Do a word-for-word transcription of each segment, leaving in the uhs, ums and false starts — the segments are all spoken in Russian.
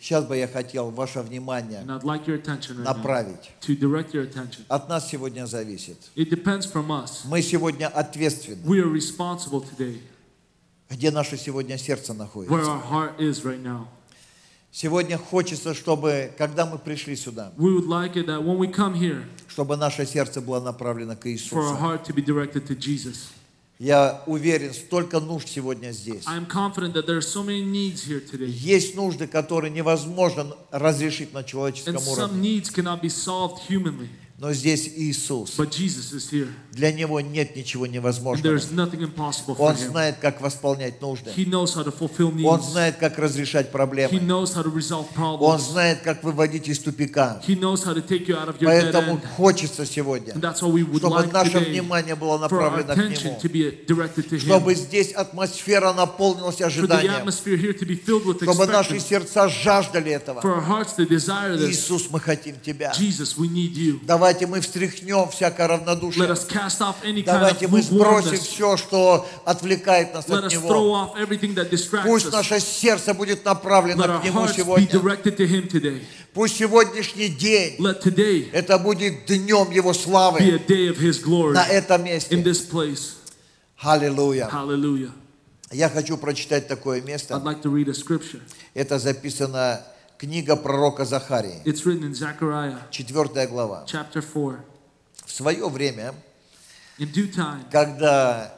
сейчас бы я хотел ваше внимание And I'd like your attention right now направить. to direct your attention. От нас сегодня зависит. It depends from us. Мы сегодня ответственны. We are responsible today. Где наше сегодня сердце Where находится. our heart is right now. Сегодня хочется, чтобы, когда мы пришли сюда, We would like it that when we come here, чтобы наше сердце было направлено к for our Иисусу. heart to be directed to Jesus. Я уверен, столько нужд сегодня здесь. I am confident that there are so many needs here today. Есть нужды, которые невозможно разрешить на And человеческом some уровне. needs cannot be solved humanly. Но здесь Иисус. But Jesus is here. Для Него нет ничего And невозможного. there's nothing impossible for Он Him. знает, как восполнять нужды. He knows how to fulfill Он needs. знает, как разрешать He проблемы. knows how to resolve Он problems. знает, как выводить из тупика. He knows how to take you out of your dead Поэтому end. хочется сегодня, And that's what we would чтобы like наше today, внимание было for our направлено к attention Нему. to be directed to Him. Чтобы здесь атмосфера наполнилась For the ожиданием. atmosphere here to be filled with Чтобы наши expectancy. сердца жаждали этого. For our hearts to desire this. Иисус, мы хотим Тебя. Jesus, we need you. Давайте мы встряхнем всякое Let равнодушие. us cast off any kind Давайте of мы сбросим lukewarmness. все, что отвлекает нас Let от us throw Него. off everything that distracts Пусть us. наше сердце будет направлено Let к our Нему hearts be сегодня. directed to Him today. Пусть сегодняшний день, Let today это будет днем Его be славы a day of His glory на этом in месте. this place. Аллилуйя. Hallelujah. Я хочу прочитать такое место. I'd like to read a scripture. Это записано книга пророка Захарии, It's written in Zechariah четвёртая глава. chapter four. В свое время, In due time, когда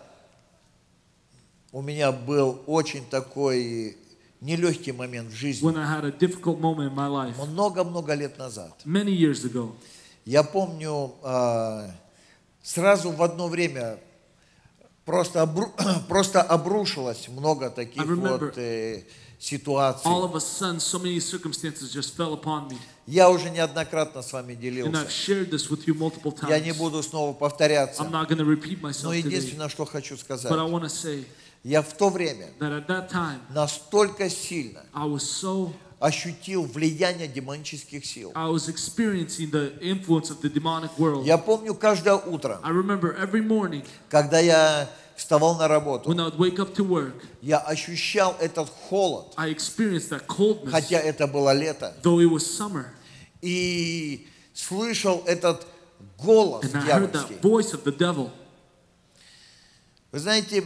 у меня был очень такой нелегкий момент в жизни, when I had a difficult moment in my life, много-много лет назад, many years ago, я помню, а, сразу в одно время просто, обру- просто обрушилось много таких I remember вот э, ситуаций. all of a sudden, so many circumstances just fell upon me. Я уже неоднократно с вами And делился. I've shared this with you multiple Я не times. буду снова повторяться. I'm not going to repeat Но myself today. единственное, что хочу сказать, But I want to say я в то время that at that time, настолько сильно I was so, ощутил влияние демонических сил. I was experiencing the influence of the demonic world. Я помню каждое утро, I remember every morning когда я вставал на работу, when I would wake up to work, я ощущал этот холод, I experienced that coldness, хотя это было лето, though it was summer. и слышал этот голос And I heard дьявольский. that voice of the devil. Вы знаете,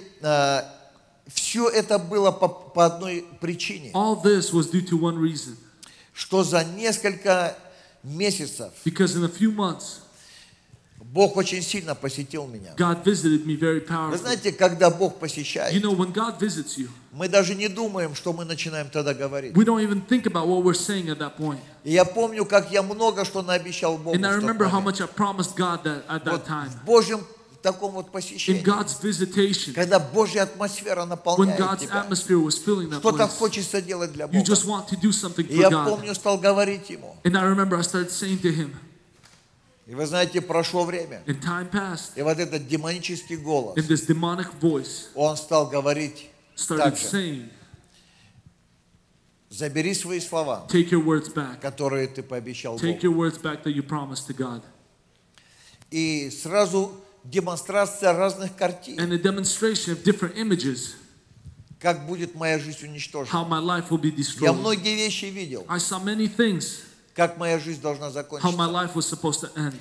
все это было по, по одной причине, All this was due to one reason. что за несколько месяцев Because in a few months, Бог очень сильно посетил меня. God visited me very Вы powerfully. знаете, когда Бог You посещает, know, when God visits you, мы даже не думаем, что мы начинаем тогда говорить. we don't even think about what we're saying at that point. И я помню, как я много что наобещал Богу And I в тот remember how момент. much I promised God that at that Вот time. в Божьем таком вот In посещении, God's visitation, когда Божья атмосфера when наполняет God's тебя, atmosphere was filling that что-то place, хочется делать для you Бога. just want to do something И for я God. помню, стал говорить Ему. And I remember I started saying to Him, И вы знаете, прошло время. and time passed, И вот этот демонический голос, and this demonic voice он стал говорить started так же. saying, Забери свои слова, take your words back. которые ты пообещал Take Богу. your words back that you promised to God. И сразу демонстрация разных картин. And a demonstration of different images, Как будет моя жизнь уничтожена. how my life will be Я destroyed. многие вещи видел, I saw many things, как моя жизнь должна how my закончиться. life was supposed to end.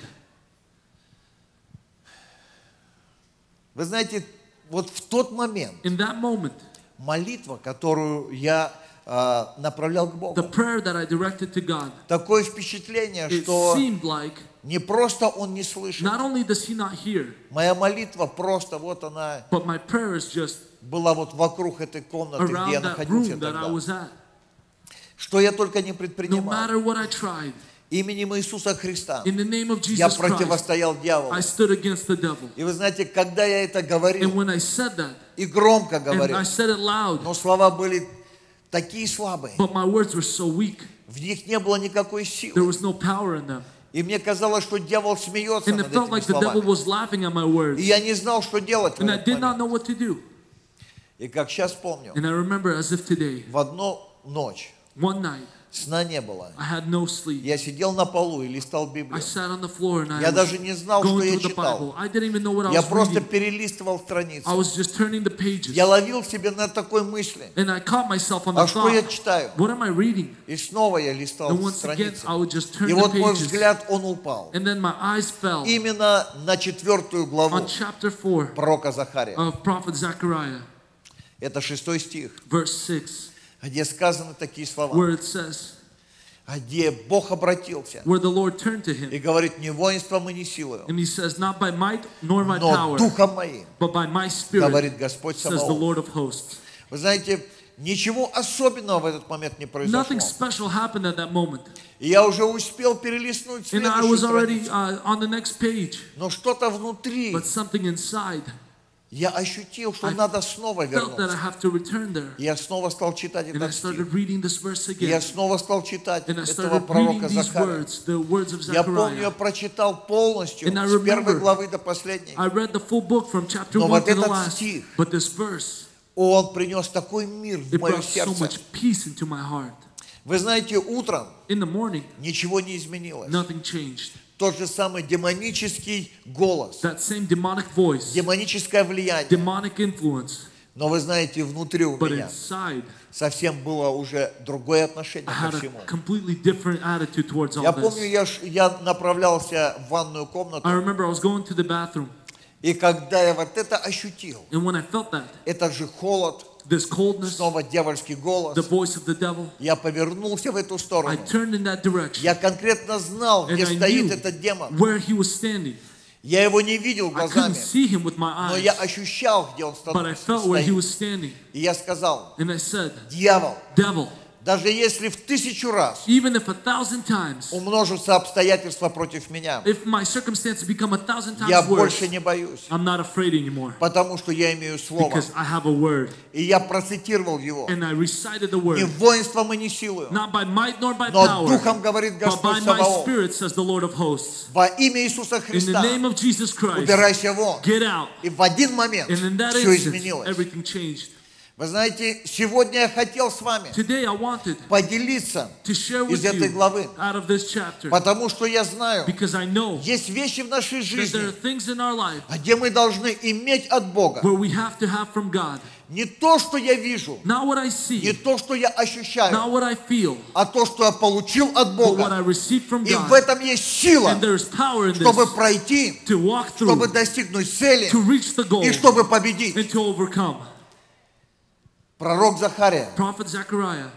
Вы знаете, вот в тот момент In that moment, молитва, которую я а, направлял к the Богу, prayer that I directed to God, такое впечатление, it что seemed like не просто Он не слышит. not only does He not hear, Моя молитва просто вот она but my prayer is just была вот вокруг этой комнаты, где around я that находился room that I тогда. was at. Что я только не No предпринимал. matter what I tried, Именем Иисуса Христа in the name of я Jesus Christ, противостоял дьяволу. I stood against the devil. И вы знаете, когда я это And говорил, when I said that, и громко and говорил, I said it loud, но слова были такие слабые, but my words were so weak, в них не было никакой there силы. was no power in them. И мне казалось, что дьявол смеется And it над felt этими like the devil словами. was laughing at my words. И я не знал, что делать в And I этот did not момент. know what to do. И как сейчас помню, And I remember as if today, в одну ночь, One night, сна не было. I had no sleep. Я сидел на полу и листал I Библию. sat on the floor and I Я was даже не знал, что going я through the читал. Bible. I didn't even know what I Я was просто reading. перелистывал I страницы. was just turning the pages. Я ловил себя на такой мысли. And I caught myself on А the что я thought, читаю? what am I reading? И снова я листал And once again, страницы. I would just turn И the вот мой pages. взгляд, он упал. And then my eyes fell Именно на четвертую главу on chapter four пророка Захария. of Prophet Zechariah, Это шестой стих, verse six, где сказаны такие слова. where it says, Где Бог обратился where the Lord turned to и him, говорит, не воинством и не силою, and he says, not by might nor by но power, Духом моим, but by my spirit, говорит Господь says the Саваоф. Lord of hosts. Вы знаете, ничего особенного в этот момент не произошло. Nothing special happened at that moment. И я уже успел перелистнуть And I следующую was already страницу. uh, on the next page, Но что-то внутри, but something inside я ощутил, что I надо снова felt that I вернуться. have to return there. Я снова стал читать And I этот стих. started reading this verse И Я again. снова стал читать And I этого started reading пророка these Захария. words, the words of Я помню, я Zechariah. прочитал полностью, And I с первой remember, главы до последней. I read the full book from chapter Но one вот to the этот last. стих, But this verse, Он принес такой мир в it мое brought so сердце. much peace into my heart. Вы знаете, утром In the morning, ничего не изменилось. nothing changed. Тот же самый демонический голос, That same demonic voice, демоническое влияние. demonic influence, Но вы знаете, внутри у but меня inside, совсем было уже другое отношение I ко had a всему. completely different attitude towards all Я помню, this. я, ш- я направлялся в ванную комнату, I remember I was going to the bathroom, и когда я вот это ощутил, and when I felt that, этот же холод, this coldness, снова дьявольский голос, the voice of the devil, я повернулся в эту I сторону. turned in that direction, Я конкретно знал, and где I стоит knew этот демон. where he was standing. Я его не видел I couldn't глазами, see him with my но eyes, я ощущал, где он but I ста- felt where he стоит. was standing. И я сказал, And I said, дьявол, devil, даже если в тысячу раз even if a thousand times, умножатся обстоятельства против меня, if my circumstances become a thousand я times worse, больше не боюсь, I'm not afraid anymore, потому что я имею слово. because I have a word. И я процитировал его. And I recited the Не word, воинством и не силою, not by might nor by но power, духом говорит but by Господь my Саваоф. spirit, says the Lord of hosts. Во имя Иисуса In the Христа name of Jesus Christ, убирайся вон. get out. И в один момент And in that все instant, изменилось. everything changed. Вы знаете, сегодня я хотел с вами Today I wanted поделиться to share из with этой you главы, out of this chapter, потому что я знаю, because I know есть вещи в нашей that there are жизни, things in our life где мы должны иметь от Бога where we have to have from God. не то, что я вижу, Not what I не see, то, что я not ощущаю, what I feel, а то, что я получил от but what I Бога. received from И в God. этом есть сила, And there is power in чтобы this пройти, to walk чтобы through, достигнуть цели to reach the goal, и чтобы победить. and to overcome. Пророк Захария, Prophet Zechariah,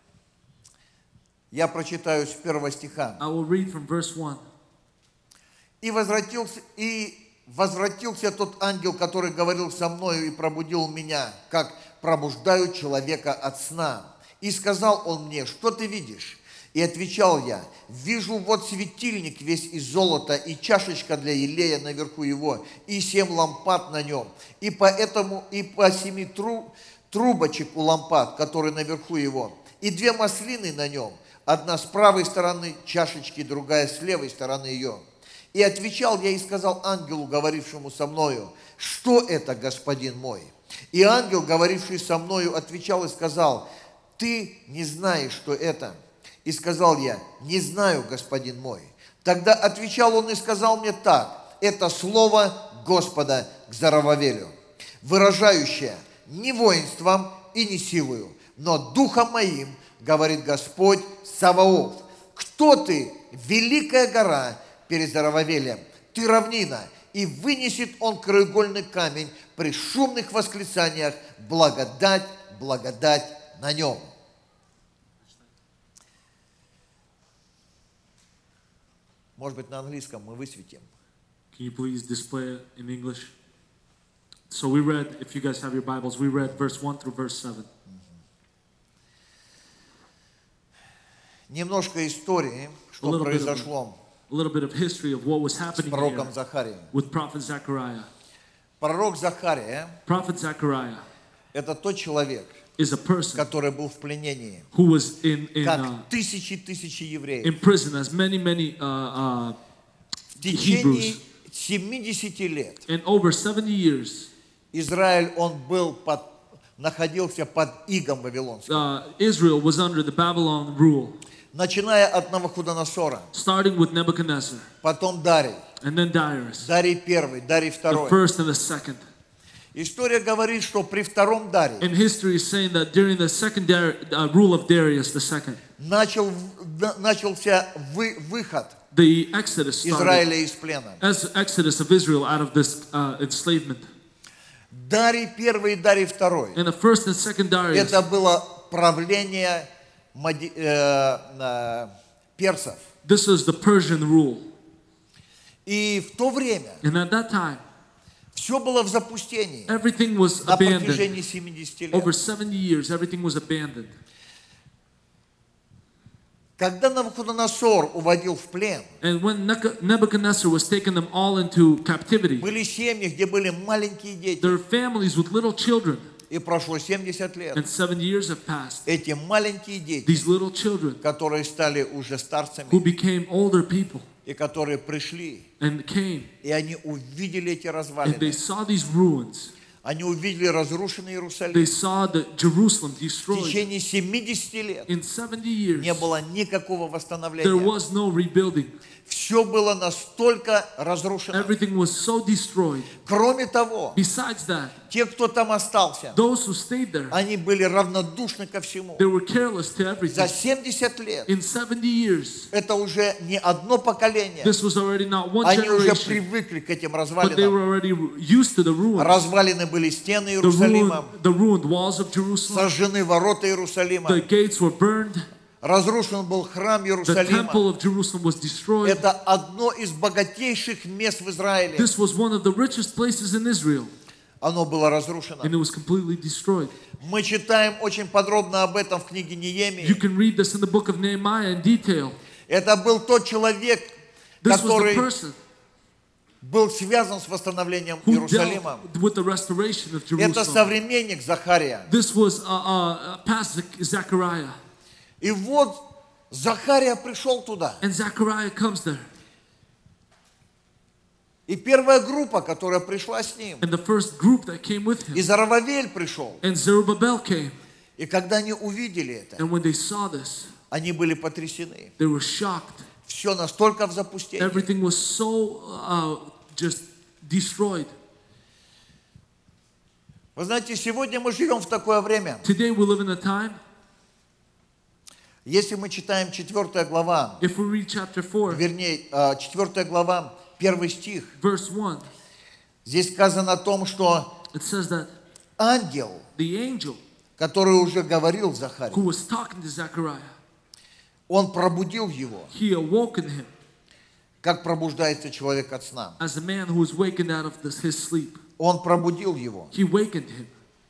я прочитаю с первого стиха. I will read from verse one. И возвратился, и возвратился тот ангел, который говорил со мною и пробудил меня, как пробуждают человека от сна. И сказал он мне, что ты видишь? И отвечал я, вижу вот светильник весь из золота, и чашечка для елея наверху его, и семь лампад на нем, и поэтому и по семи труб, трубочек у лампад, которые наверху его, и две маслины на нем, одна с правой стороны чашечки, другая с левой стороны ее. И отвечал я и сказал ангелу, говорившему со мною, что это, господин мой? И ангел, говоривший со мною, отвечал и сказал, ты не знаешь, что это. И сказал я, не знаю, господин мой. Тогда отвечал он и сказал мне так, это слово Господа к Зоровавелю, выражающее не воинством и не силою, но духом моим, говорит Господь Саваоф. Кто ты, великая гора перед Зоровавелем? Ты равнина, и вынесет он краеугольный камень при шумных восклицаниях, благодать, благодать на нем. Может быть, на английском мы высветим. Can you please display it in English? So we read, if you guys have your Bibles, we read verse one through verse seven. Немножко истории, A что little bit of- произошло A little bit of history of what was с happening пророком here Захарией. with Prophet Zechariah. Пророк Захария Prophet Zechariah – это тот человек, is a person который был в пленении, who was in in, uh, как тысячи-тысячи евреев. in prison as many many uh, uh, В течение Hebrews. семидесяти лет in over seventy years. Израиль, он был под, находился под игом вавилонским. uh, Israel was under the Babylon rule, Начиная от Навуходоносора, starting with Nebuchadnezzar, потом Дарий, and then Darius, Дарий первый, Дарий the второй. first and the second. История говорит, что при втором Дарии And history is saying that during the second Dar- uh, rule of Darius the second, начал, на- начался вы, выход the Exodus started, Израиля из плена. as Exodus of Israel out of this uh, enslavement. Дарий первый и Дарий второй. And the first and second Darius, Это было правление мади- э, э, персов. this is the Persian rule. И в то время And at that time, все было в запустении everything was на abandoned. протяжении семидесяти лет. Over seventy years, everything was abandoned. Когда Навуходоносор уводил в плен, And when Nebuchadnezzar was taking them all into captivity, были семьи, где были маленькие дети. there were families with little children, И прошло семьдесят лет. and seventy years have passed. Эти маленькие дети, These little children которые стали уже who старцами, became older people и которые пришли, and came, и они увидели эти and they развалины. saw these ruins. Они увидели разрушенный They Иерусалим. saw the Jerusalem В destroyed. течение семидесяти лет In seventy years, не было никакого there восстановления. was no rebuilding. Все было настолько разрушено. Everything was so destroyed. Кроме того, Besides that, те, кто там остался, those who stayed there, они были равнодушны ко всему. they were careless to За everything. семьдесят лет In seventy years, это уже не одно поколение. this was already not one Они уже generation, привыкли к этим but they развалинам. were already used to the ruins. Развалины были стены The Иерусалима, ruined, the ruined walls of Jerusalem, сожжены ворота Иерусалима, the gates were burned, разрушен был храм the Иерусалима. temple of Jerusalem was destroyed. Это одно из богатейших мест в Израиле. This was one of the richest places in Israel, Оно было разрушено. and it was completely destroyed. Мы читаем очень подробно об этом в книге You Неемии. can read this in the book of Nehemiah in detail. Это был тот человек, This was the который person был связан с восстановлением who Иерусалима. dealt with the restoration of Это Jerusalem. современник Захария. This was uh, uh, past Zechariah. И вот Захария пришел туда. And Zechariah comes there. И первая группа, которая пришла с ним, And the first group that came with и him. Зарававель пришел. And Zerubbabel came. И когда они увидели это, And when they saw this, они были потрясены. they were shocked. Все настолько в запустении. Everything was so uh, just destroyed. Вы знаете, сегодня мы живем в такое время. Today we live in a time, Если мы читаем четвёртая глава, if we read chapter four, вернее, а, четвёртая глава, первый стих, verse one, здесь сказано о том, что it says that ангел, the angel который уже говорил who Захарию, was talking to Zechariah, он пробудил его, he awoken him как пробуждается человек от сна. as a man who was wakened out of this, his sleep. Он пробудил его. He wakened him.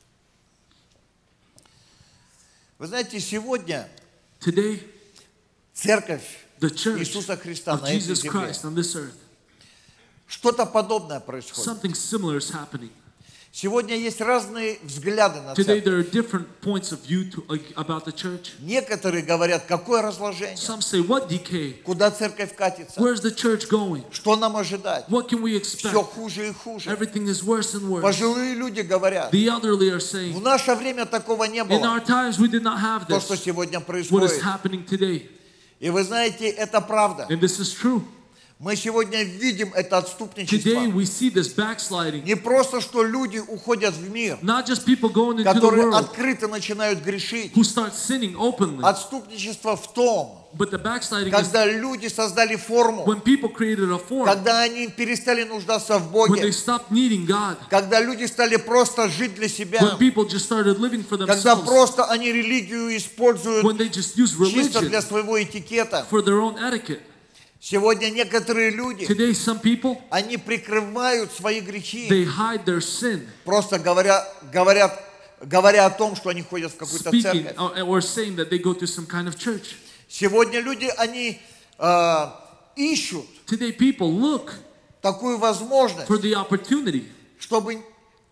Вы знаете, сегодня Today, церковь the church Иисуса Христа of на этой Jesus земле, Christ on this earth, что-то подобное происходит. something similar is happening. Сегодня есть разные взгляды на Today церковь. there are different points of view to, like, about the church. Некоторые говорят, какое разложение, Some say, what decay? куда церковь катится, Where's the church going? что нам ожидать. What can we Все expect? хуже и хуже. Everything is worse and worse. Пожилые люди говорят, The elderly are в saying, наше время такого не in было, our times we did not have то, что this. сегодня What is происходит. happening today? И вы знаете, это правда. And this is true. Мы сегодня видим это Today отступничество. we see this backsliding. Не просто, что люди уходят в мир, Not just people going into the которые world открыто начинают грешить. who start sinning openly, Отступничество в том, but the backsliding is когда люди создали форму, when people created a form, когда они перестали нуждаться в when they Боге, stopped needing God, когда люди стали просто жить для себя, when people just started living for когда themselves, просто они религию используют when they just use чисто для religion своего этикета. for their own etiquette. Сегодня некоторые люди, Today some people, они прикрывают свои грехи, they hide their sin, просто говоря, говорят, говоря о том, что они ходят в какую-то speaking церковь. or, or saying that they go to some kind of church. Сегодня люди, они э, ищут Today people look такую возможность, for the opportunity чтобы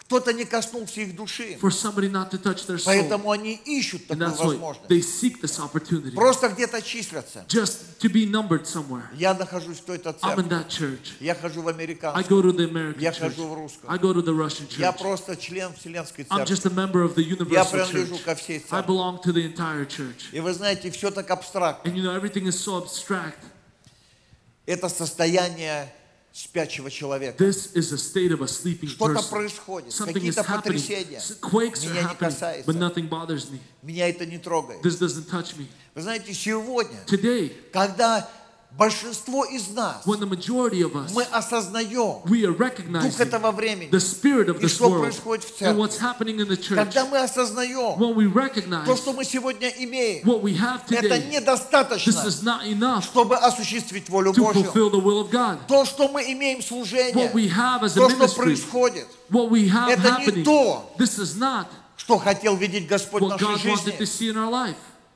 Кто-то не коснулся их души. for somebody not to touch their soul. Поэтому они ищут And такую that's why возможность. they seek this opportunity. Просто где-то числятся. Just to be numbered somewhere. Я нахожусь в той-то I'm in церкви. that church. Я хожу в I американскую. go to the American Я church. хожу в русскую. I go to the Russian Я church. просто член Вселенской I'm церкви. just a member of the Я universal принадлежу church. ко всей I церкви. belong to the entire church. И вы знаете, все так абстрактно. And you know, everything is so abstract. Это состояние спящего человека. This is a state of a sleeping Что-то person. происходит, Something is какие-то happening. потрясения. S- Quakes are Меня не happening, касается. but nothing bothers me. Меня это не трогает. This doesn't touch me. Вы знаете, сегодня, Today, когда большинство из нас, when the majority of us, мы осознаем we are дух recognizing этого времени, the spirit of и this что world происходит в and what's церкви. happening in the church, Когда мы осознаем when we то, recognize что мы сегодня имеем, what we have это today, this недостаточно, is not enough чтобы осуществить волю to Божью. fulfill the will of God. То, что мы имеем служение, What we have as a то, что ministry, происходит, what we have это не happening, то, this is not что хотел видеть Господь в what нашей God wanted to жизни. see in our life.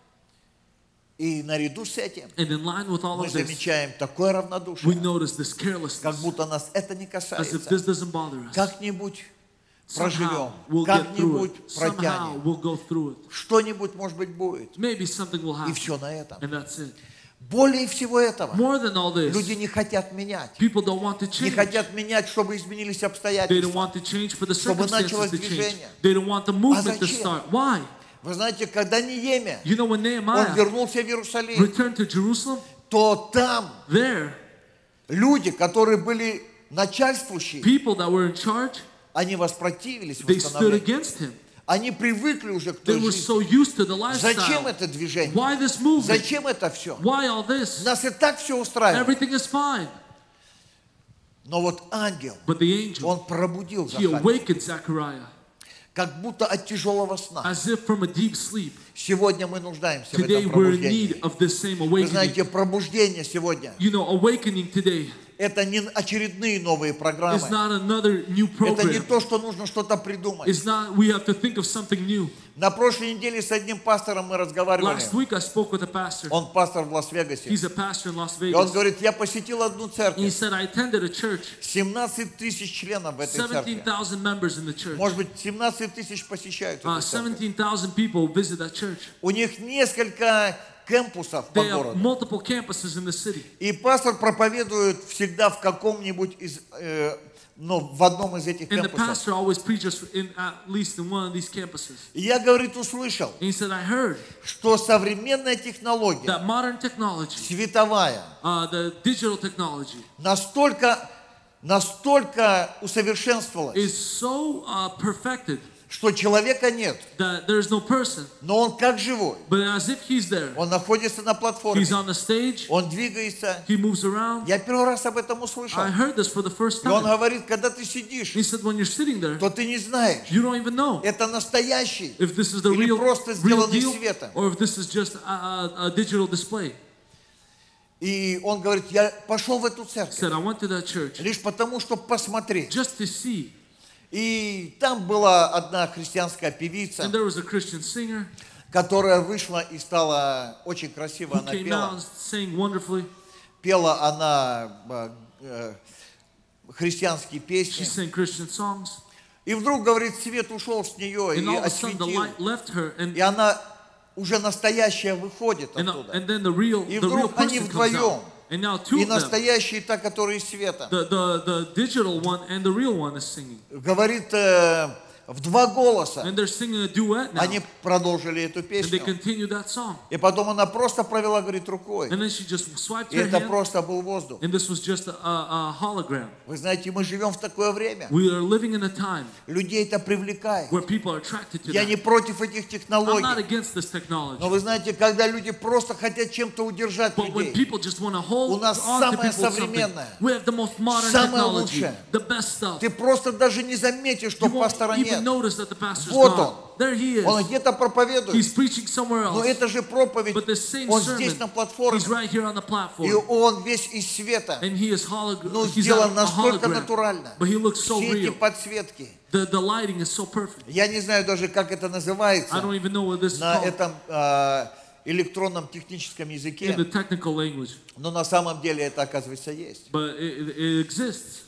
И наряду с этим And in line with all мы of this, замечаем такое we равнодушие, notice this как carelessness, будто нас это не as if касается. this doesn't bother us. Как-нибудь Somehow проживем, we'll get through как-нибудь it. Somehow протянем, we'll go through it. что-нибудь, может быть, будет. Maybe something will И happen, все на этом. and that's it. Более всего этого, More than all люди this, не хотят менять. people don't want to Не change. хотят менять, чтобы изменились They don't обстоятельства. want to change for the Чтобы circumstances началось to change. движение. They don't want the movement to зачем? start. Why? Вы знаете, когда Неемия, You know, when он Nehemiah вернулся в Иерусалим, returned to Jerusalem, то там there, люди, которые были начальствующие, people that were in charge, они воспротивились they stood восстановлению. against him. Они привыкли уже к They той were жизни. so used to the Зачем lifestyle. это движение? Why this movement? Зачем это все? Why all this? Нас и так все устраивает. Everything is fine. Но вот ангел, But the angel, он пробудил he Захарию, awakened Zechariah как будто от тяжелого сна. as if from a deep sleep. Сегодня мы нуждаемся в Today этом we're in пробуждении. need of this same Вы awakening. знаете, пробуждение сегодня You know, awakening today – это не очередные новые is программы. not another new Это не program. то, что нужно что-то придумать. It's not, we have to think of something new. На прошлой неделе с одним пастором мы разговаривали. Last week I spoke with a pastor. Он пастор в Лас-Вегасе. He's a pastor in Las И он Vegas. говорит, я посетил одну And he церковь. said, I attended a church, семнадцать тысяч членов в этой seventeen церкви. thousand members in the church. Может быть, семнадцать тысяч посещают Uh, эту церковь. seventeen thousand people visit that church. У них несколько кемпусов по They have городу. multiple campuses in the city. И пастор проповедует всегда в каком-нибудь из, э, ну, в одном из этих And the кемпусов. pastor always preaches in at least in one of these campuses. И я, говорит, услышал, And he said, I heard что современная технология, that modern technology, световая, uh, the digital technology, настолько, настолько усовершенствовалась, is so uh, perfected что человека нет, that there's no person, но он как живой. but as if he's there. Он находится на платформе, He's on the stage, он двигается. he moves around. Я первый раз об этом услышал. I heard this for the first И он time. говорит, когда ты сидишь, He said, when you're sitting there, то ты не знаешь, you don't even know это настоящий if this is the или real, просто real сделанный deal светом. or if this is just a, a, a digital display. И он говорит, я пошел в эту He церковь said, I went to that church лишь потому, чтобы посмотреть. just to see. И там была одна христианская And певица, there was a Christian singer которая вышла и стала очень красиво, who она came out пела. and sang wonderfully. Пела она э, э, христианские She песни. sang Christian songs. И вдруг, говорит, свет ушел с нее And и all of a sudden the осветил. light left her and, И она уже настоящая выходит and, оттуда. and then the real, И the real вдруг они person comes вдвоем. out. And now two И of them, настоящая та, которая из света. the, the, the digital one and the real one is singing. Говорит, э, в два голоса And they're singing a duet now. они продолжили эту And they песню. continue that song. И потом она просто провела, говорит, рукой. And then she just swiped И her это hand. просто был воздух. And this was just a, a, a hologram. Вы знаете, мы живем в такое время. We are living in a time Людей это привлекает. where people are attracted to Я не that. против этих I'm not технологий. against this technology. Но вы знаете, когда люди просто хотят чем-то удержать But when людей, people just want to У hold нас on to самое people with something, современное. we have the most modern Самое technology, лучшее. the best stuff. ты просто даже не заметишь, что You won't пастора even нет. notice that the pastor's Вот gone. он. There he is. Он где-то проповедует. He's preaching somewhere Но else. это же проповедь. But the same Он здесь на sermon, платформе. he's right here on the И platform. он весь из света. And he is holog- Ну, he's сделан a, a настолько hologram. натурально. But he looks so Все эти real. подсветки. The, the lighting is so perfect. Я не знаю даже, как это I называется don't even know what this is на called этом э, электронном техническом in языке. the technical language. Но на самом деле это, оказывается, есть. But it, it, it exists.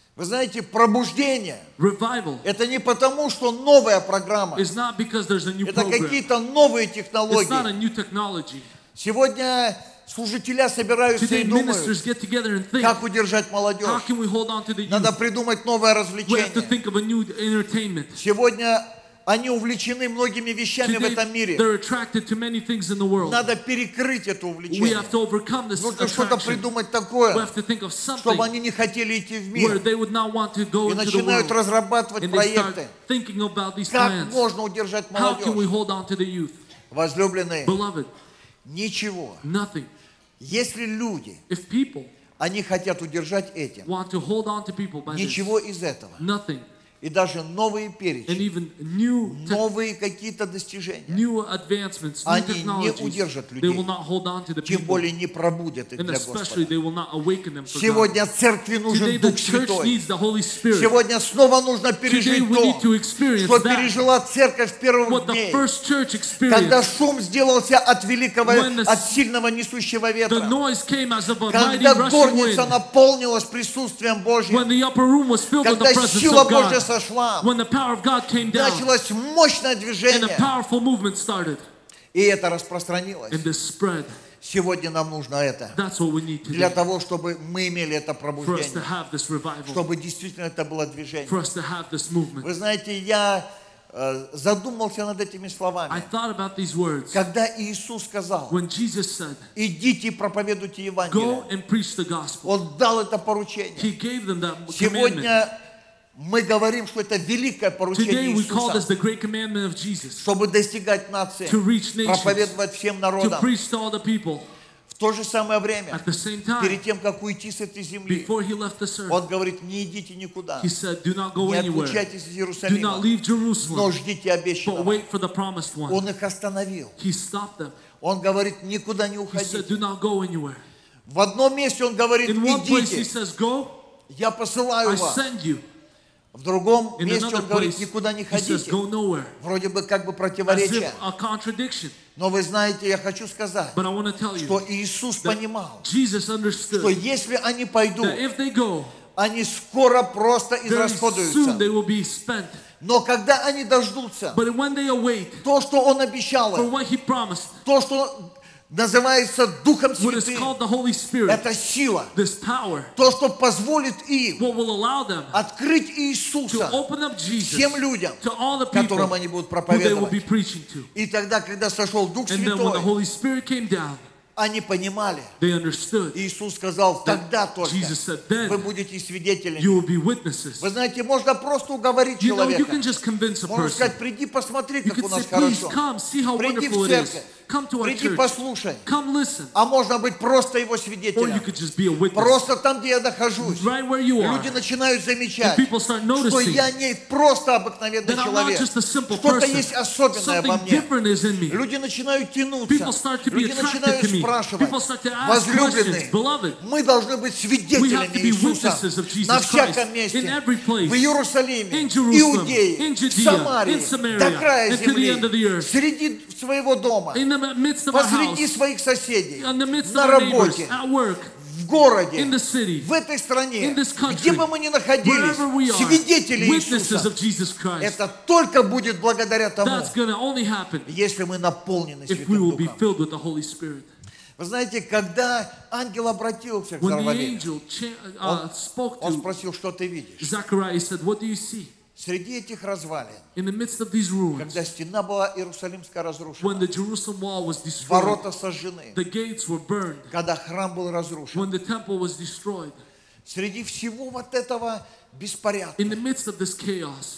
Вы знаете, пробуждение Revival – это не потому, что новая программа. is not because there's a new Это program. какие-то новые It's not a технологии. new technology. Сегодня служителя собираются Today и думают, ministers get together and think, как удержать молодежь. how can we hold on to the youth? Надо придумать новое We have to развлечение. think of a new entertainment. Сегодня они увлечены многими вещами в Today этом мире. they're attracted to many things in the world. Надо перекрыть это We увлечение. have to overcome this Нужно что-то attraction. придумать We такое, have to think of чтобы something они не хотели идти в where мир. they would not want to go И into the начинают world. разрабатывать And they start проекты. thinking about these Как plans. можно удержать How can we молодежь? hold on to the youth? Возлюбленные, Beloved, ничего. nothing. Если люди, If people они хотят удержать этим, want to hold on to people by this, ничего из этого. nothing. И даже новые And перечни, even new tech- новые какие-то достижения, new advancements, new Они не technologies, удержат they людей. will not hold on to the тем people. более не пробудят их And для especially Господа. they will not awaken them for God. Сегодня церкви Today нужен the Дух church Святой. needs the Holy Spirit. Сегодня снова нужно Today пережить we need to то, experience что that, пережила церковь в первых what the дней, first church когда experienced. шум сделался от великого, When the- от сильного несущего The ветра, noise came as of a mighty когда rushing горница wind. наполнилась присутствием When Божьим, the upper room was filled with the когда presence сила of Божья God. сошла, When the power of God came down началось мощное and a движение, powerful movement started и это распространилось. and this spread. Сегодня нам нужно это, That's what we need для today. того, чтобы мы имели это For us to пробуждение, have this revival. чтобы действительно это было For движение. us to have this movement. Вы знаете, я э, задумался над этими I словами. thought about these words Когда Иисус сказал, when Jesus said, идите и проповедуйте go Евангелие, and preach the gospel. Он дал это поручение. He gave them that commandment. Сегодня мы говорим, что это великое Today поручение we call this Иисуса, the great commandment of Jesus. чтобы достигать нации, To reach nations. проповедовать всем To народам. preach to all the people. В то же самое время, At the same time, перед тем, как уйти с этой земли, before he left this earth, Он говорит, не идите никуда, he said, do not go не anywhere. отлучайтесь из Do not Иерусалима, leave но Jerusalem, ждите but обещанного. wait for the promised one. Он их остановил. He stopped them. Он говорит, никуда не He said, уходите. do not go anywhere. В одном месте Он говорит, In one place he идите, says, go, я посылаю I вас. send you. В другом In месте another Он говорит, place, никуда не he says, ходите. go nowhere. Вроде бы как бы As if противоречие. a contradiction. Но вы знаете, я хочу сказать, But I want to tell что you Иисус that понимал, Jesus что understood если они пойдут, that if they go, они скоро просто very soon израсходуются. they will be spent. Но когда они дождутся, But when they await то, что Он обещал for им, what he promised, то, что называется Духом what is Святым, called the Holy Spirit, это сила, this power, то, что позволит им what will allow them открыть to Иисуса open up Jesus всем людям, to all the people которым они будут who they will be проповедовать. preaching to. И тогда, когда сошел Дух And then when the Святой, Holy Spirit came down, они понимали. they understood. Иисус сказал, тогда That только Jesus said, вы then будете свидетелями. you will be witnesses. Вы знаете, можно просто уговорить You know, you человека. can just convince a Можно person. сказать, приди посмотри, You как can у say, нас please хорошо. come, see how Приди wonderful в it is. церковь. Come to our Приди church. послушай. Come listen. А можно быть просто его Or you свидетелем. could just be a witness. Просто там, где я нахожусь. Right where you are. Люди начинают And замечать, people start что noticing я не просто обыкновенный that I'm not человек. just a simple Что-то person. есть особенное обо Something мне. different is in me. Люди начинают тянуться. People start to be Люди attracted начинают to me. спрашивать. People start to ask questions. Возлюбленные, Beloved, мы должны быть we have свидетелями to be Иисуса witnesses of Jesus на Christ всяком месте. in every place. В Иерусалиме, In Jerusalem, Иудее, in в Judea, Самарии, in Samaria, до края and to the end of the земли, earth. среди своего дома, In the midst of our посреди house, своих соседей, in the midst of на our neighbors, работе, at work, в городе, in the city, в этой стране, in this country, где бы мы ни находились, wherever we are, свидетели witnesses Иисуса. of Jesus Christ. Это только будет благодаря тому, That's going to only happen если мы наполнены if we Святым will be Духом. filled with the Holy Spirit. Вы знаете, когда ангел обратился к When the Зарвавелю, angel cha- uh, spoke он to спросил, что ты видишь? Zechariah, he said, what do you see? Среди этих развалин, In the midst of these ruins, когда стена была Иерусалимская when разрушена, the Jerusalem wall was destroyed, ворота сожжены, the gates were burned, когда храм был разрушен, when the temple was destroyed, среди всего вот этого беспорядка, in the midst of this chaos,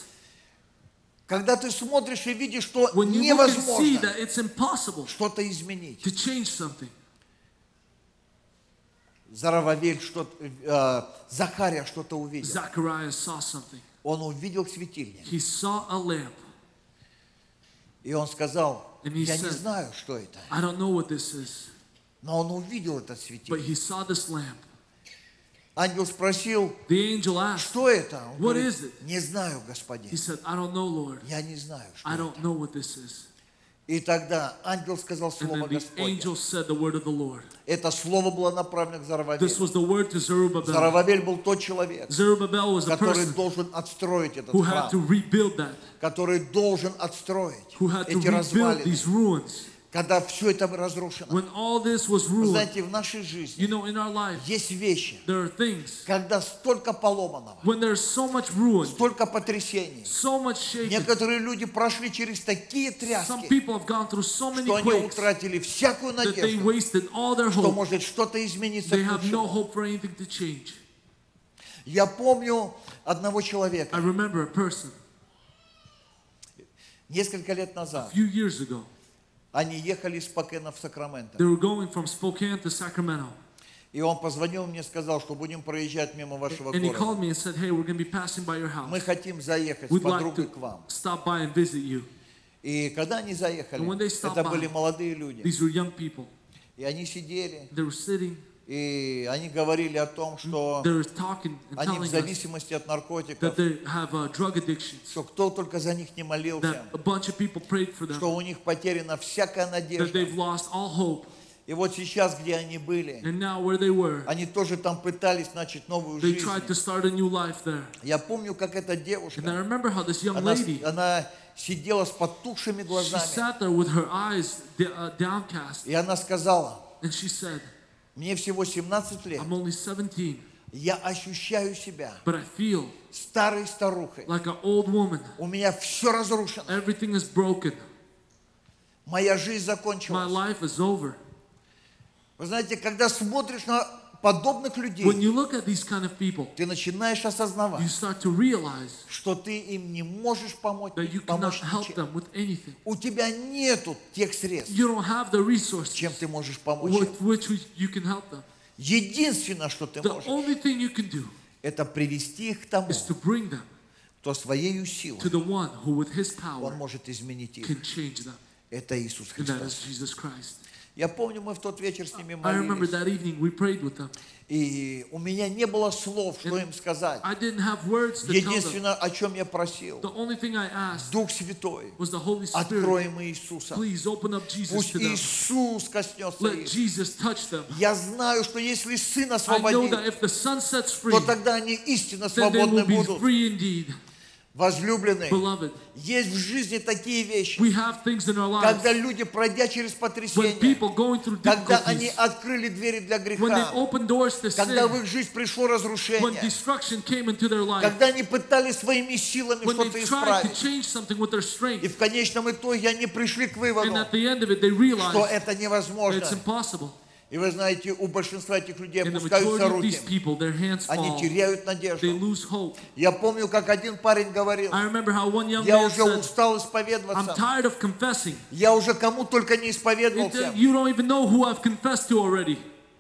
когда ты смотришь и видишь, что when you look and see невозможно that it's impossible что-то изменить. to change something, Зарававель что-то, э, Захария что-то увидел. Zechariah saw something. Он увидел светильник. He saw a lamp, И он сказал, And he я не said, знаю, что это. I don't know what this is, Но он увидел этот but светильник. he saw this lamp. Ангел спросил, The angel asked, что это? Он What говорит, is it? не знаю, He господин. said, I don't know, Lord. Я не знаю, что I это. don't know what this is. И И тогда ангел сказал And слово then the Господне. angel said the word of the Lord. Это слово было направлено к This Зарававелю. was the word to Zerubbabel. Зарававель был тот человек, Zerubbabel was the который person должен отстроить этот who had to храм, rebuild that, который должен отстроить who had to эти rebuild развалины, these ruins. когда все это разрушено. When all this was Вы ruined, знаете, в нашей жизни you know, in our life, есть вещи, there are things, когда столько поломанного, when there's so much ruin, столько потрясений. so much shaking, Некоторые люди прошли через такие some тряски, people have gone through so many что они quakes утратили всякую that they надежду, wasted all their что hope. может что-то измениться They к have no лучшему. hope for anything to change. Я помню одного I человека remember a person несколько лет a назад. few years ago. Они ехали из Спокена в Сакраменто. They were going from Spokane to Sacramento. И он позвонил мне, сказал, что будем проезжать мимо вашего And he города. called me and said, hey, we're going to be passing by your house. Мы хотим заехать с We'd like подругой to к вам. stop by and visit you. И когда они заехали, And when they stopped это by, были молодые люди. These were young people. И они сидели, They were sitting, и они говорили о том, что they were talking and они в telling us зависимости от наркотиков, that they have uh, drug addictions, что кто только за них не молился, that a bunch of people prayed for them, что у них потеряна всякая that надежда. they've lost all hope. И вот сейчас, где они были, And now where they were, они тоже там пытались начать новую they жизнь. tried to start a new life there. Я помню, как эта And I девушка, remember how this young она, lady, она сидела с потухшими she глазами, sat there with her eyes da- uh, downcast, и она сказала, and she said, мне всего семнадцать лет, I'm only seventeen, я ощущаю себя but I feel старой старухой, like an old woman. у меня все разрушено, Everything is broken. моя жизнь My закончилась. life is over. Вы знаете, когда смотришь на подобных When людей, you look at these kind of people, ты начинаешь осознавать, you start to realize что ты им не можешь помочь, that you cannot помочь help ничем. them with anything. У тебя нету тех средств, You don't have the resources чем ты можешь помочь им. with which we- you can help them. Единственное, что ты The можешь, only thing you can do это привести их к тому, is to bring them кто своей силой, to the one who with his он power может изменить их. can change them. Это Иисус And that Христос. is Jesus Christ. Я помню, мы в тот вечер с ними I remember молились, that evening we prayed with them. и у меня не было слов, что And им сказать. I didn't have words to tell them. Единственное, о чем я просил, The only thing I asked Дух Святой, was the Holy Spirit. откроем Иисуса. Please open up Jesus Пусть to them. Иисус коснется Let их. Jesus touch them. Я знаю, что если Сын I know освободит, that if the Son sets free, то тогда они истинно then they will свободны be будут. free indeed. Возлюбленные, Beloved, есть в жизни такие вещи, we have things in our когда lives люди, пройдя через when потрясение, people going through когда они difficulties, открыли двери для when they греха, open doors to когда в sin, их жизнь пришло when разрушение, destruction came into their life, когда они пытались своими силами when что-то they tried to исправить, change something with their и strength, в конечном итоге они пришли к and выводу, at the end of it they что realized это невозможно. it's impossible. И вы знаете, у большинства этих людей And the опускаются majority of these руки, people, their hands они fall, теряют they надежду. lose hope. Я помню, как один парень говорил, I remember how one young я man уже said, устал I'm исповедоваться, tired of confessing. я уже кому только не исповедовался. You don't even know who I've confessed to already.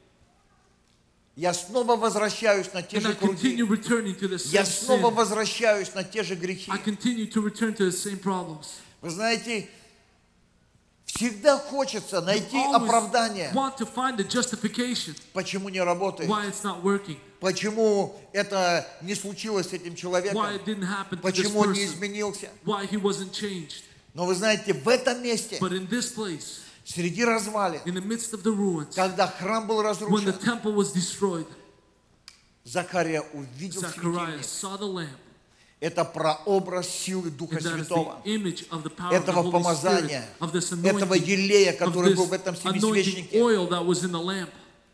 Я снова возвращаюсь на те And I же круги. continue returning to the same Я снова sin. возвращаюсь на те же грехи. I continue to return to the same problems. Вы знаете, всегда хочется найти Always оправдание, want to find a justification почему не работает, why it's not working, почему это не случилось с этим why человеком, it didn't happen to this почему он не person, изменился. why he wasn't changed. Но вы знаете, в этом месте, But in this place, среди развалин, in the midst of the ruins, когда храм был when the разрушен, temple was destroyed, Захария увидел Zachariah светильник. saw the lamp. Это прообраз силы Духа And that is the Святого, image of the power of the этого Holy Spirit, помазания, of this этого anointing, елея, of который был this в этом anointing семисвечнике. oil that was in the lamp.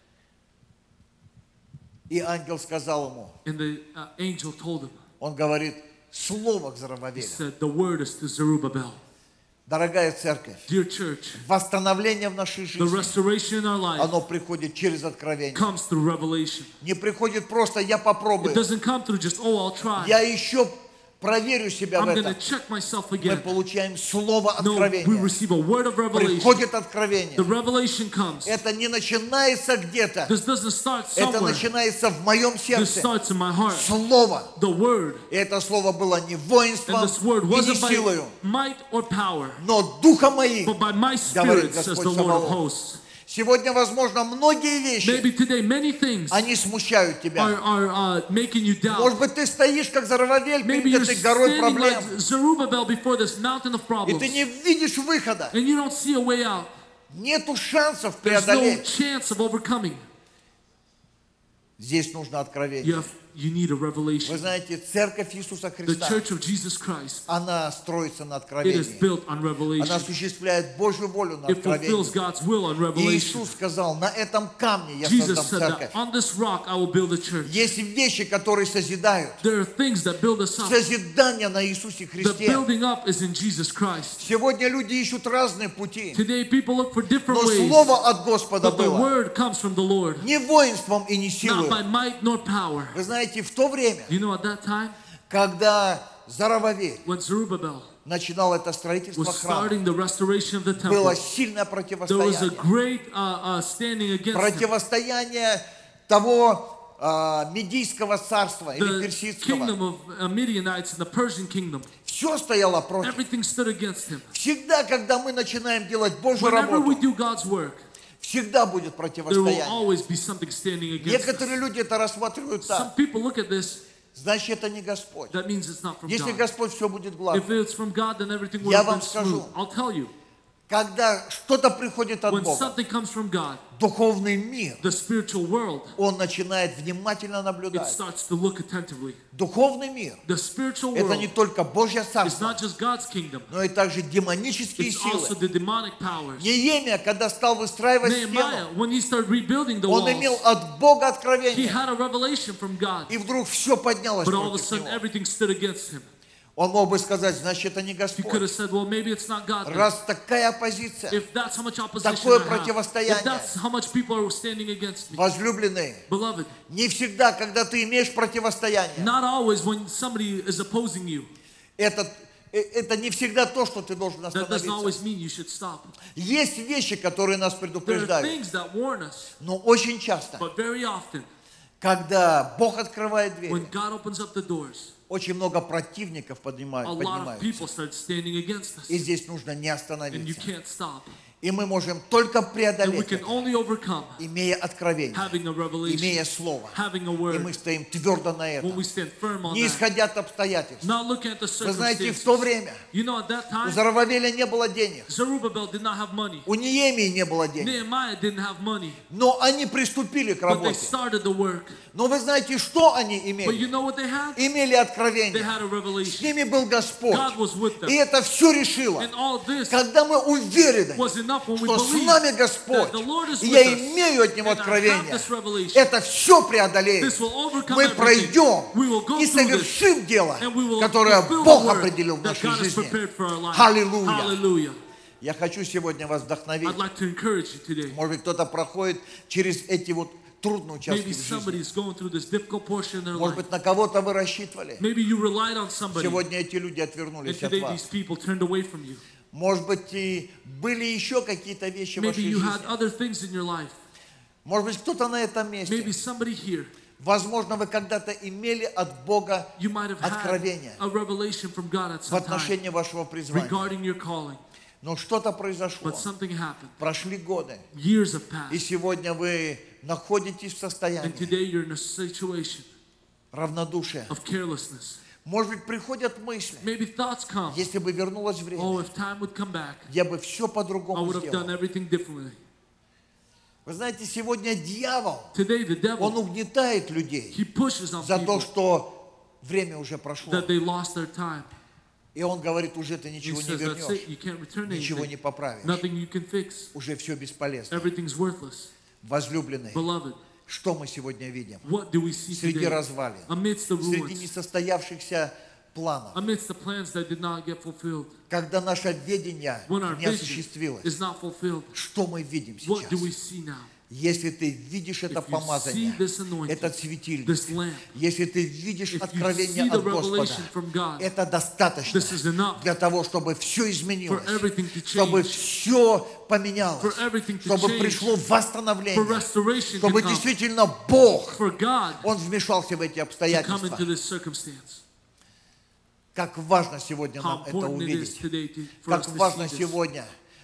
И ангел сказал ему, And the uh, angel told him, он говорит, слово к he Зарававелю. said, the word is to Zerubbabel. Дорогая церковь, Dear church, восстановление в нашей the жизни, restoration in our life оно приходит через откровение. comes through revelation. Не приходит просто «я It попробую», doesn't come through just, oh, I'll try. я еще проверю себя в I'm going to этом. check myself Мы again. получаем слово No, we откровения. receive a word of revelation. Приходит откровение. The revelation comes. Это не начинается где-то. This doesn't start Это somewhere. начинается в моем This сердце. starts in my heart. Слово. The word. И это слово было не And воинством this word и не wasn't by силою, might or power, но духом моим, but by my говорит spirit, says Господь the Lord of Саваоф. hosts. Сегодня, возможно, многие вещи, Maybe today many things они смущают are, тебя. are uh, making you doubt. Может быть, ты стоишь, как Зарававель, Maybe перед you're этой горой standing проблем, like Zerubbabel before this mountain of и problems, ты не видишь выхода. and you don't see a way out. Нету шансов There's no преодолеть. chance of overcoming. Здесь нужно You откровение. have, you need a Вы revelation. знаете, церковь Иисуса The Христа, Church of Jesus Christ, она строится на it is откровении. built on Она revelation. осуществляет Божью волю на It fulfills откровении. God's will on И revelation. Иисус сказал, на этом камне я Jesus создам said that церковь. on this rock I will build a church. Есть вещи, которые созидают. There are things that build us up. Созидание на Иисусе The Христе. building up is in Jesus Christ. Сегодня люди ищут разные пути. Today people look for different Но ways, слово от Господа but the было word comes from the Lord, не воинством и не not силой. by might nor power. Вы знаете, в то время, You know, at that time, когда Зарававель when Zerubbabel начинал это строительство was храма, starting the restoration of the было temple, сильное there was a противостояние. great uh, uh, standing against him. Противостояние того а, Медийского царства или The Персидского. kingdom of uh, Midianites and the Persian kingdom, Все стояло против. everything stood against him. Всегда, когда мы начинаем делать Божью Whenever we работу, do God's work, всегда будет there will противостояние. always be something standing against Некоторые us. люди это рассматривают Some так. people look at this, Значит, это не Господь. that means it's not from Если God. Господь все будет If гладко. it's from God, then everything will Я have вам been скажу. smooth. I'll tell you, Когда что-то приходит от when Бога, something comes from God, духовный мир, the spiritual world, он начинает внимательно it наблюдать. starts to look attentively. Духовный мир The spiritual – это не world только Божье is царство, not just God's kingdom, но и также демонические it's also силы. the demonic powers. Неемия, когда стал выстраивать Nehemiah, стену, when he started rebuilding the он имел walls, от Бога he откровение, had a revelation from God, и вдруг все поднялось but all of a против sudden него. everything stood against him. Он мог бы сказать, значит, это не He could have Господь. said, well, maybe it's not God then. Раз такая оппозиция, If that's how much opposition такое I have, противостояние. if that's how much people are standing against me. возлюбленные, Beloved, не всегда, когда ты имеешь противостояние, not always when somebody is opposing you, это, э, это не всегда то, что ты должен that doesn't остановиться. always mean you should stop. Есть вещи, которые нас There are предупреждают, things that warn us, но очень часто, but very often, когда Бог открывает двери, when God opens up the doors, очень много противников a поднимают, lot of поднимаются. people start standing against us, И здесь нужно не and you остановиться. can't stop. И мы можем только And we преодолеть can это, only overcome имея откровение, having a revelation, имея Слово. having a И word, мы стоим твердо на when этом, we stand firm on не that, исходя от обстоятельств. not looking at the Вы знаете, в то circumstances. время You know, at that у time, Зарававеля не было денег, Zerubbabel did not have money. у Неемии не было денег, Nehemiah didn't have money, но они приступили к but they работе. started the work. Но вы знаете, что они But имели? you know what they had? Имели They откровение. had a С revelation. ними был Господь. God was with И them. это все решило. And all this Когда мы уверены, was enough when we что с believed нами that Господь, the Lord is и with я us, имею от Него and I have откровение, this revelation. это все преодолеет. This will overcome Мы everything. пройдем We will go и through this, совершим дело, and we will которое fulfill Бог the work определил в that нашей God has жизни. prepared for our life. Аллилуйя. Hallelujah. Я хочу сегодня вас вдохновить. I'd like to encourage you today. Может быть, кто-то проходит через эти вот трудные участки Maybe в жизни. somebody is going through this difficult portion in their Может life. быть, на кого-то вы рассчитывали. Maybe you relied on somebody, and Сегодня эти люди отвернулись от today вас. these people turned away from you. Может быть, и были еще какие-то вещи в Maybe вашей you had жизни. other things in your life. Может быть, кто-то на этом Maybe месте. somebody here, Возможно, вы когда-то имели от Бога you might have had откровение a revelation from God at в some time отношении вашего призвания. regarding your calling, Но что-то произошло. but something happened. Прошли годы. Years have И passed, сегодня вы находитесь в and состоянии today you're in a situation равнодушия. of carelessness. Может быть, приходят мысли. Maybe thoughts come, Если бы вернулось oh, время, if time would come back, я бы все I по-другому would have done сделал. everything differently. Вы знаете, сегодня дьявол, Today the он devil, угнетает людей he pushes on за то, people что время уже прошло. that they lost their time. И он говорит, уже ты He ничего не says, that's it, вернешь, you can't return ничего не anything. поправишь. Nothing you can fix. Уже все бесполезно. Everything's worthless. Возлюбленные, Beloved, что мы сегодня видим? what do we see Среди today? развалин, Amidst the среди ruins, несостоявшихся планов, amidst the plans that did not get fulfilled, когда наше видение when our не vision осуществилось, is not fulfilled, что мы видим what do we сейчас? see now? Если ты видишь это If you see помазание, this anointing, этот светильник, this lamp, если ты видишь if you откровение see the от Господа, revelation from God, это достаточно this is enough для того, чтобы все for изменилось, everything to чтобы change, все поменялось, for everything to чтобы change, пришло for восстановление, restoration to чтобы come, действительно Бог, for God Он вмешался в эти to come обстоятельства. into this circumstance. Как важно сегодня How нам это important it is увидеть. today to, for us Как to важно see this. сегодня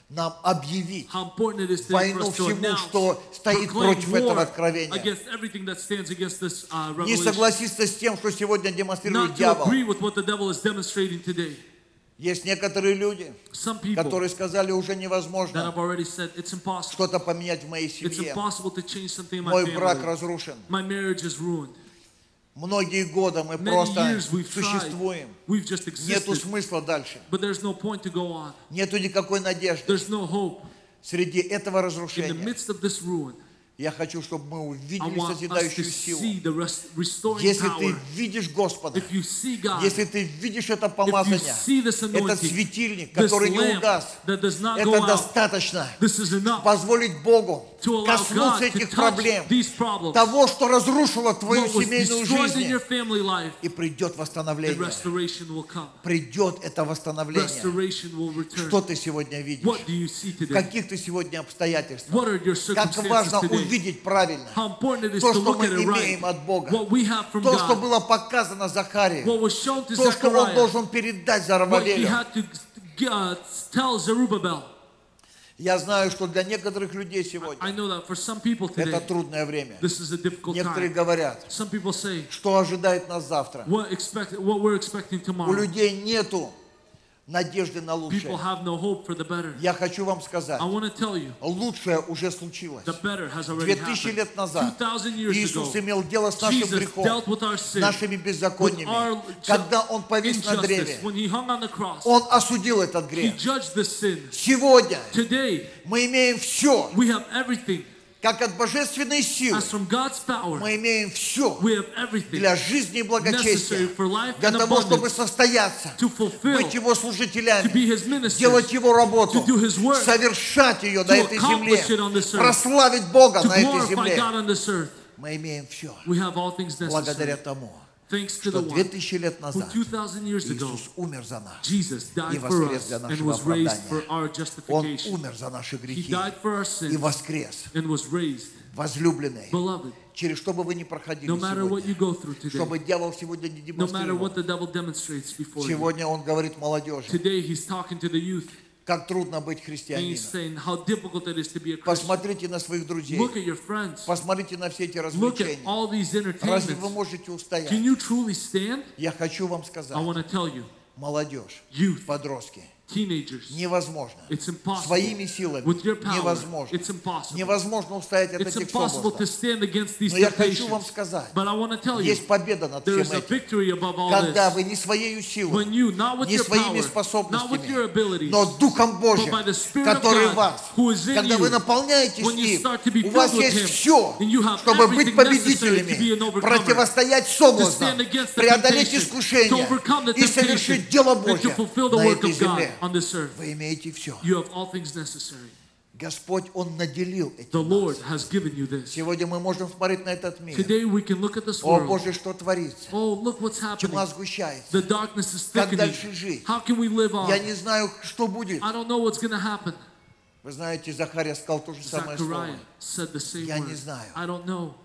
нам объявить how important it is today for войну us to всему, announce, что стоит proclaim против этого war откровения. against everything that stands against this uh, Не revelation. согласиться с тем, что сегодня демонстрирует Not to дьявол. agree with what the devil is demonstrating today. Есть некоторые люди, Some people которые сказали, уже that невозможно have already said it's impossible. что-то поменять в моей It's семье. impossible to change something in my Мой брак family. разрушен. My marriage is ruined. Многие годы мы Many просто years we've существуем. tried. We've just Нету existed. смысла дальше. But there's no point to go on. Нету никакой надежды. There's no hope. Среди этого In the разрушения midst of this ruin, я хочу, чтобы мы I увидели want us to созидающую силу. see the rest, restoring Если ты power. видишь Господа, If you see God, если ты видишь это if you помазание, see this этот anointing, светильник, this который не lamp угас, that does not go это out, достаточно this is enough позволить Богу to allow коснуться God to этих touch проблем, these problems. того, что разрушило твою What was семейную destroyed in жизнь, your family life, и придет and восстановление. restoration will come. Придет это восстановление. Restoration will return. Что ты сегодня видишь? What do you see В today? каких ты сегодня обстоятельствах? What are your Как circumstances важно today? увидеть правильно How important it is то, to что look мы at it right. имеем от Бога. What we have from То, что God. было показано Захарию. What was shown to То, что он Zechariah. должен передать What he Зарававелю. had to uh, tell Zerubbabel. Я знаю, что для некоторых людей I сегодня know that for some people это today, трудное время. this is a difficult Некоторые time. говорят, Some people say, что ожидает нас завтра. what, expect, what we're expecting У tomorrow. людей нету надежды на People лучшее. have no hope for the better. Я хочу вам сказать, I want to tell you, лучшее уже случилось. the better has already Две тысячи happened. лет назад Two thousand years Иисус ago, имел дело с нашим Jesus грехом, dealt with our sin, нашими with беззакониями. our Когда Он повис на injustice. древе, When he hung on the cross, Он осудил этот he грех. judged the sin. Сегодня Today, мы имеем все, we have everything. как от божественной силы. As from God's power, Мы имеем все we have everything для жизни и necessary благочестия, for life для and того, чтобы abundance состояться, to fulfill, быть Его to be служителями, His ministers, делать Его работу, to do His work, совершать ее на to этой земле, accomplish it on this earth, прославить Бога to на этой glorify земле. God on this earth. Мы имеем все We have all things благодаря necessary. тому, Thanks to что the две one тысячи лет who назад two thousand years ago, Иисус умер за нас. Jesus и died for воскрес us для and нашего was raised for оправдания. our Он justification. умер за наши He грехи died for our и sins воскрес. and was raised. Возлюбленные, Beloved, через что бы вы ни проходили no matter what you сегодня, go through today, чтобы дьявол сегодня не no matter what демонстрировал. the devil demonstrates before you, Сегодня он говорит молодежи, today he's talking to the youth как трудно быть and he's христианином. saying how difficult it is to be a Christian. Посмотрите на своих друзей, Look at your friends. посмотрите на все эти Look at развлечения. all these Разве вы entertainments. можете устоять? Can you truly stand? Я хочу вам I сказать, want to tell you, молодежь, youth, подростки, teenagers, невозможно. it's impossible. Своими силами With your power, невозможно. it's impossible. Невозможно устоять от It's этих impossible to соблазнов. stand against these Но я хочу вам temptations. сказать, But I want to tell you, есть победа над there всем is a этим. victory above all Когда this. вы не своей силой, When you, not with не your своими power, not with your способностями, abilities, но Духом Божьим, but by the Spirit of который в God, вас, who is in когда you, вы наполняетесь when you им, start to be у вас filled with есть Him, все, and you have чтобы быть everything necessary to be победителями, an overcomer, противостоять to соблазнам, stand against the преодолеть temptation, to искушения overcome the и совершить temptation, дело and to Божье fulfill the на work этой of God земле. on this earth. Вы имеете все. You have all things necessary. Господь, Он наделил The этим Lord нас. has given you this. Сегодня мы можем смотреть на этот мир. Today we can look at this О, world. Боже, что творится? Oh, look what's happening. Тьма сгущается. The darkness is Как thickening. дальше жить? How can we live on? Я не знаю, что будет. I don't know what's going to happen. Вы знаете, Захария сказал то же самое слово. Zechariah said the same Я word. не знаю. I don't know.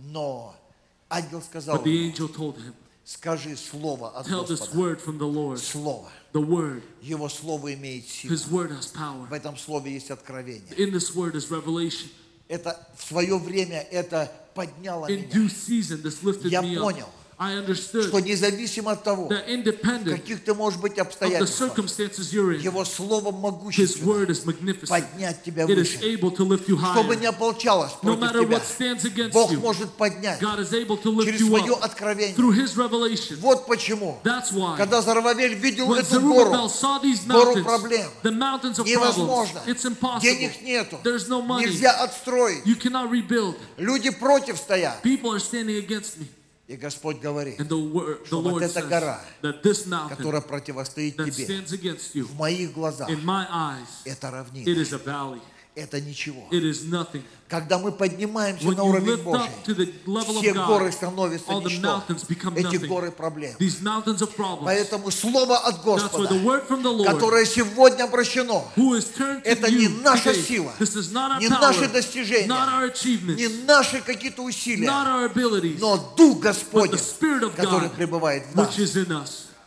Но ангел сказал But the ему, angel told him, скажи слово от tell this Господа. word from the Lord. Слово. The word. Его слово имеет силу. His word has power. В этом слове есть откровение. In this word is revelation. Это в свое время это подняло In меня. due season, this lifted Я me понял, up. I understood что независимо от того, that independent каких ты можешь быть of the обстоятельствах, circumstances you're in, Его слово His могущественно word is magnificent. поднять тебя It is выше. able to lift you Что бы ни higher. ополчалось No против matter тебя, what stands against Бог you, может поднять God is able to lift через you свое up откровение. through His revelation. Вот почему, That's why когда Зарававель видел when эту Zerubbabel гору, saw these гору mountains, проблем, the mountains of невозможно, problems, it's impossible. денег нету, There's no money. нельзя отстроить, You cannot rebuild. люди против стоят. People are standing against me. И Господь говорит, And the, word, the что вот Lord эта says гора, that this mountain которая противостоит that тебе, stands against you, в моих глазах, in my eyes, это it равнина, is a valley. это ничего. It is nothing. Когда мы поднимаемся When на you уровень lift Божий, up to the level все of горы God, становятся all the ничто. mountains become Эти nothing. горы проблем. These mountains of problems. Поэтому слово от That's why Господа, the word from the Lord, которое сегодня обращено, who is turned to это не you наша today, сила, this is not our не power, наши достижения, not our не achievements, наши какие-то усилия, not our abilities, но Дух but the Господень, Spirit of который God, пребывает в нас. which is in us.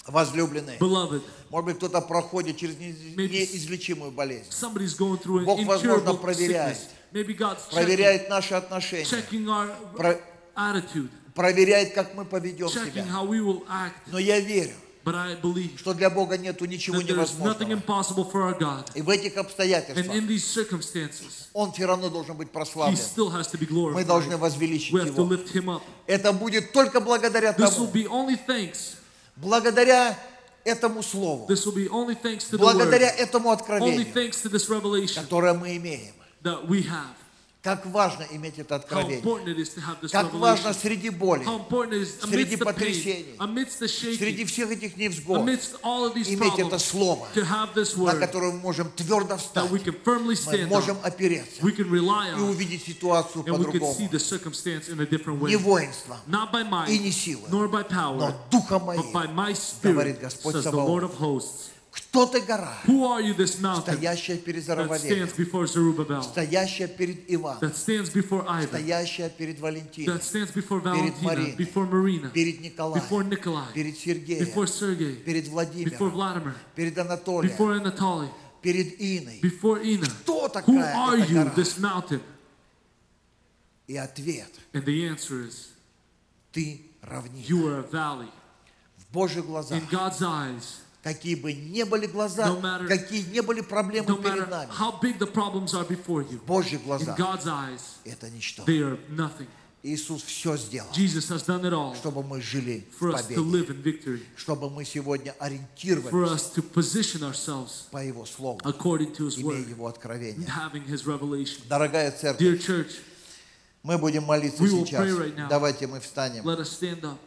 Возлюбленные, Beloved, может быть, кто-то проходит через Maybe неизлечимую болезнь. somebody's going through an Бог, возможно, incurable проверяет. sickness. Maybe God's checking, Проверяет наши отношения. checking our Про- attitude, Проверяет, как мы поведем checking себя. how we will act. Но я верю, But I believe что для Бога нету ничего that there's nothing невозможного. impossible for our God. И в этих And обстоятельствах in these circumstances, Он все равно должен быть He прославлен. still has to be Мы должны glorified. возвеличить We have to Его. lift Him up. Это будет только благодаря This will тому, be only thanks. благодаря этому Слову, This will be only thanks to the благодаря Word. этому Only откровению, thanks to this revelation которое мы имеем. that we have. Как важно иметь это How откровение. important it is to have this Как важно revelation. среди боли, How important it is среди amidst the pain, потрясений, amidst the среди shaking, всех этих невзгод, amidst all of these иметь это problems, Слово, to have this на word которое мы можем твердо that встать. we can firmly Мы stand можем on, опереться we can rely и on, увидеть ситуацию and we can see по-другому. the circumstance in a different way. Не воинством, Not by и might, не силой, nor by power, но Духом but by Моим, my говорит spirit, Господь says the Саваоф. Lord of hosts. Кто ты, гора, Who are you, this mountain стоящая перед that Зарававелем, stands before Zerubbabel, стоящая перед Иваном, that stands before Ivan, стоящая перед Валентином, that stands before перед Valentina, Мариной, before Marina, перед Николаем, before Nikolai, перед Сергеем, before Sergey, перед before Владимиром, Vladimir, перед Анатолием, before Anatoly, перед Иной. before Ina? Кто Who такая are эта you, гора? this mountain? И ответ: And the answer is, ты равнина. you are a valley. В Божьих глазах, In God's eyes, какие бы ни были глаза, No matter- какие не были проблемы no перед matter нами, how big the problems are before you, в Божьих in глазах God's eyes, это ничто. they are nothing. Иисус все сделал, Jesus has done it all чтобы мы жили в for us to победе, live in victory, чтобы мы сегодня for ориентировались us to position ourselves по Его Слову, according to His имея word, Его and откровение. having His revelation. Дорогая церковь, Dear church, мы будем молиться We will сейчас. pray right now. Давайте мы встанем. let us stand up.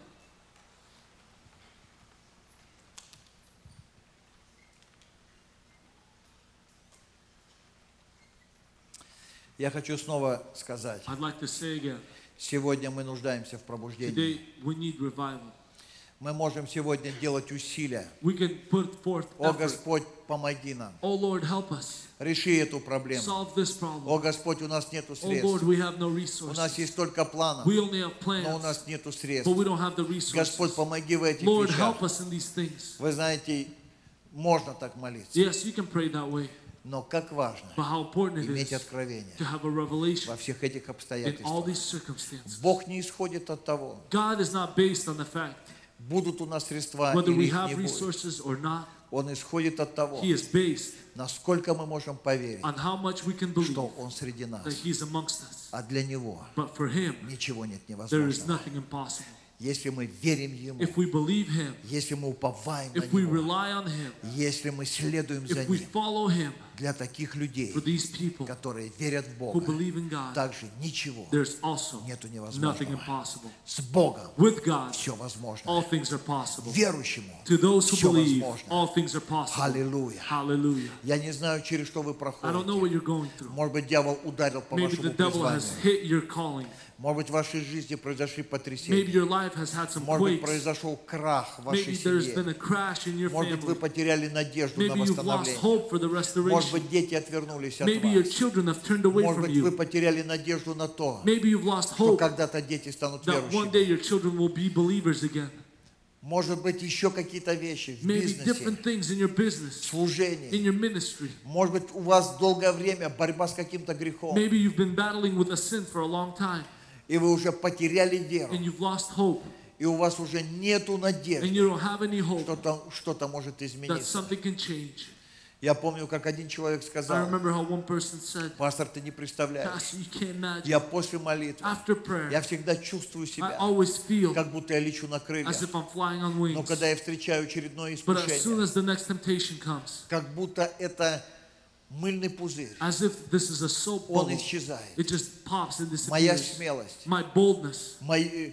Я хочу снова сказать, I'd like to say again, сегодня мы нуждаемся в пробуждении. today we need revival. Мы можем сегодня делать усилия. We can put forth О effort. Господь, помоги нам. Oh Lord, help us Реши эту проблему. solve this problem. О Господь, у нас нету Oh Lord, средств. we have no У нас resources. есть только планы, We only have но у plans, нас нету but средств. we don't have the resources. Господь, помоги в этих Lord, вещах. help us in these things. Вы знаете, можно так молиться. Yes, you can pray that way, Но как важно but how important it иметь is откровение to have a revelation во всех этих in all обстоятельствах. these circumstances. Бог не исходит от того, God is not based on the fact будут у нас средства whether или we их не have будет. resources or not. Он исходит от того, He is based насколько мы можем поверить, on how much we can believe что Он среди нас. that He's amongst us. А для Него But for Him, ничего нет there is невозможного. nothing impossible. Если мы верим Ему, If we believe Him, если мы уповаем на if we Него, rely on Him, если мы следуем за if we Ним, follow Him, для таких людей, for these people которые верят в who Бога, believe in God, также ничего there's also нету nothing невозможного. impossible. С Богом With God, все возможно. all things are possible. Верующему To those who все believe, возможно. all things are possible. Аллилуйя. Hallelujah. Я не знаю, через что вы I don't know проходите. what you're going through. Может быть, дьявол ударил по Maybe the вашему devil has призванию. hit your calling. Может быть, в вашей жизни произошли Maybe потрясения. your life has had some Может быть, quakes. произошел крах в вашей Maybe there's been семье. a crash in your Может быть, вы family. потеряли надежду на Maybe you've lost восстановление. hope for the Может restoration. быть, дети отвернулись от Maybe your вас. children have turned away Может from быть, вы you. потеряли надежду на то, Maybe you've lost что hope когда-то дети станут that one day верующими. your children will be believers again. Может быть, еще какие-то вещи в Maybe бизнесе, different things in your в business, in служении. your ministry. Может быть, у вас долгое время борьба с каким-то грехом, Maybe you've been battling with a sin for a long time и вы уже потеряли веру, and you've lost hope и у вас уже нету and надежды, you don't have any hope что-то что-то может that измениться. something can change. Я помню, как один человек I сказал: remember how one person said, пастор, ты не представляешь, Pastor, you can't imagine. я после молитвы, After prayer, я всегда чувствую I себя, always feel как будто я лечу на as крыльях. if I'm flying on Но wings. когда я встречаю очередное But as soon искушение, as the next temptation comes, как будто это мыльный пузырь, as if this is a soap он bubble, исчезает. it just pops and Моя disappears. смелость, My boldness, мои-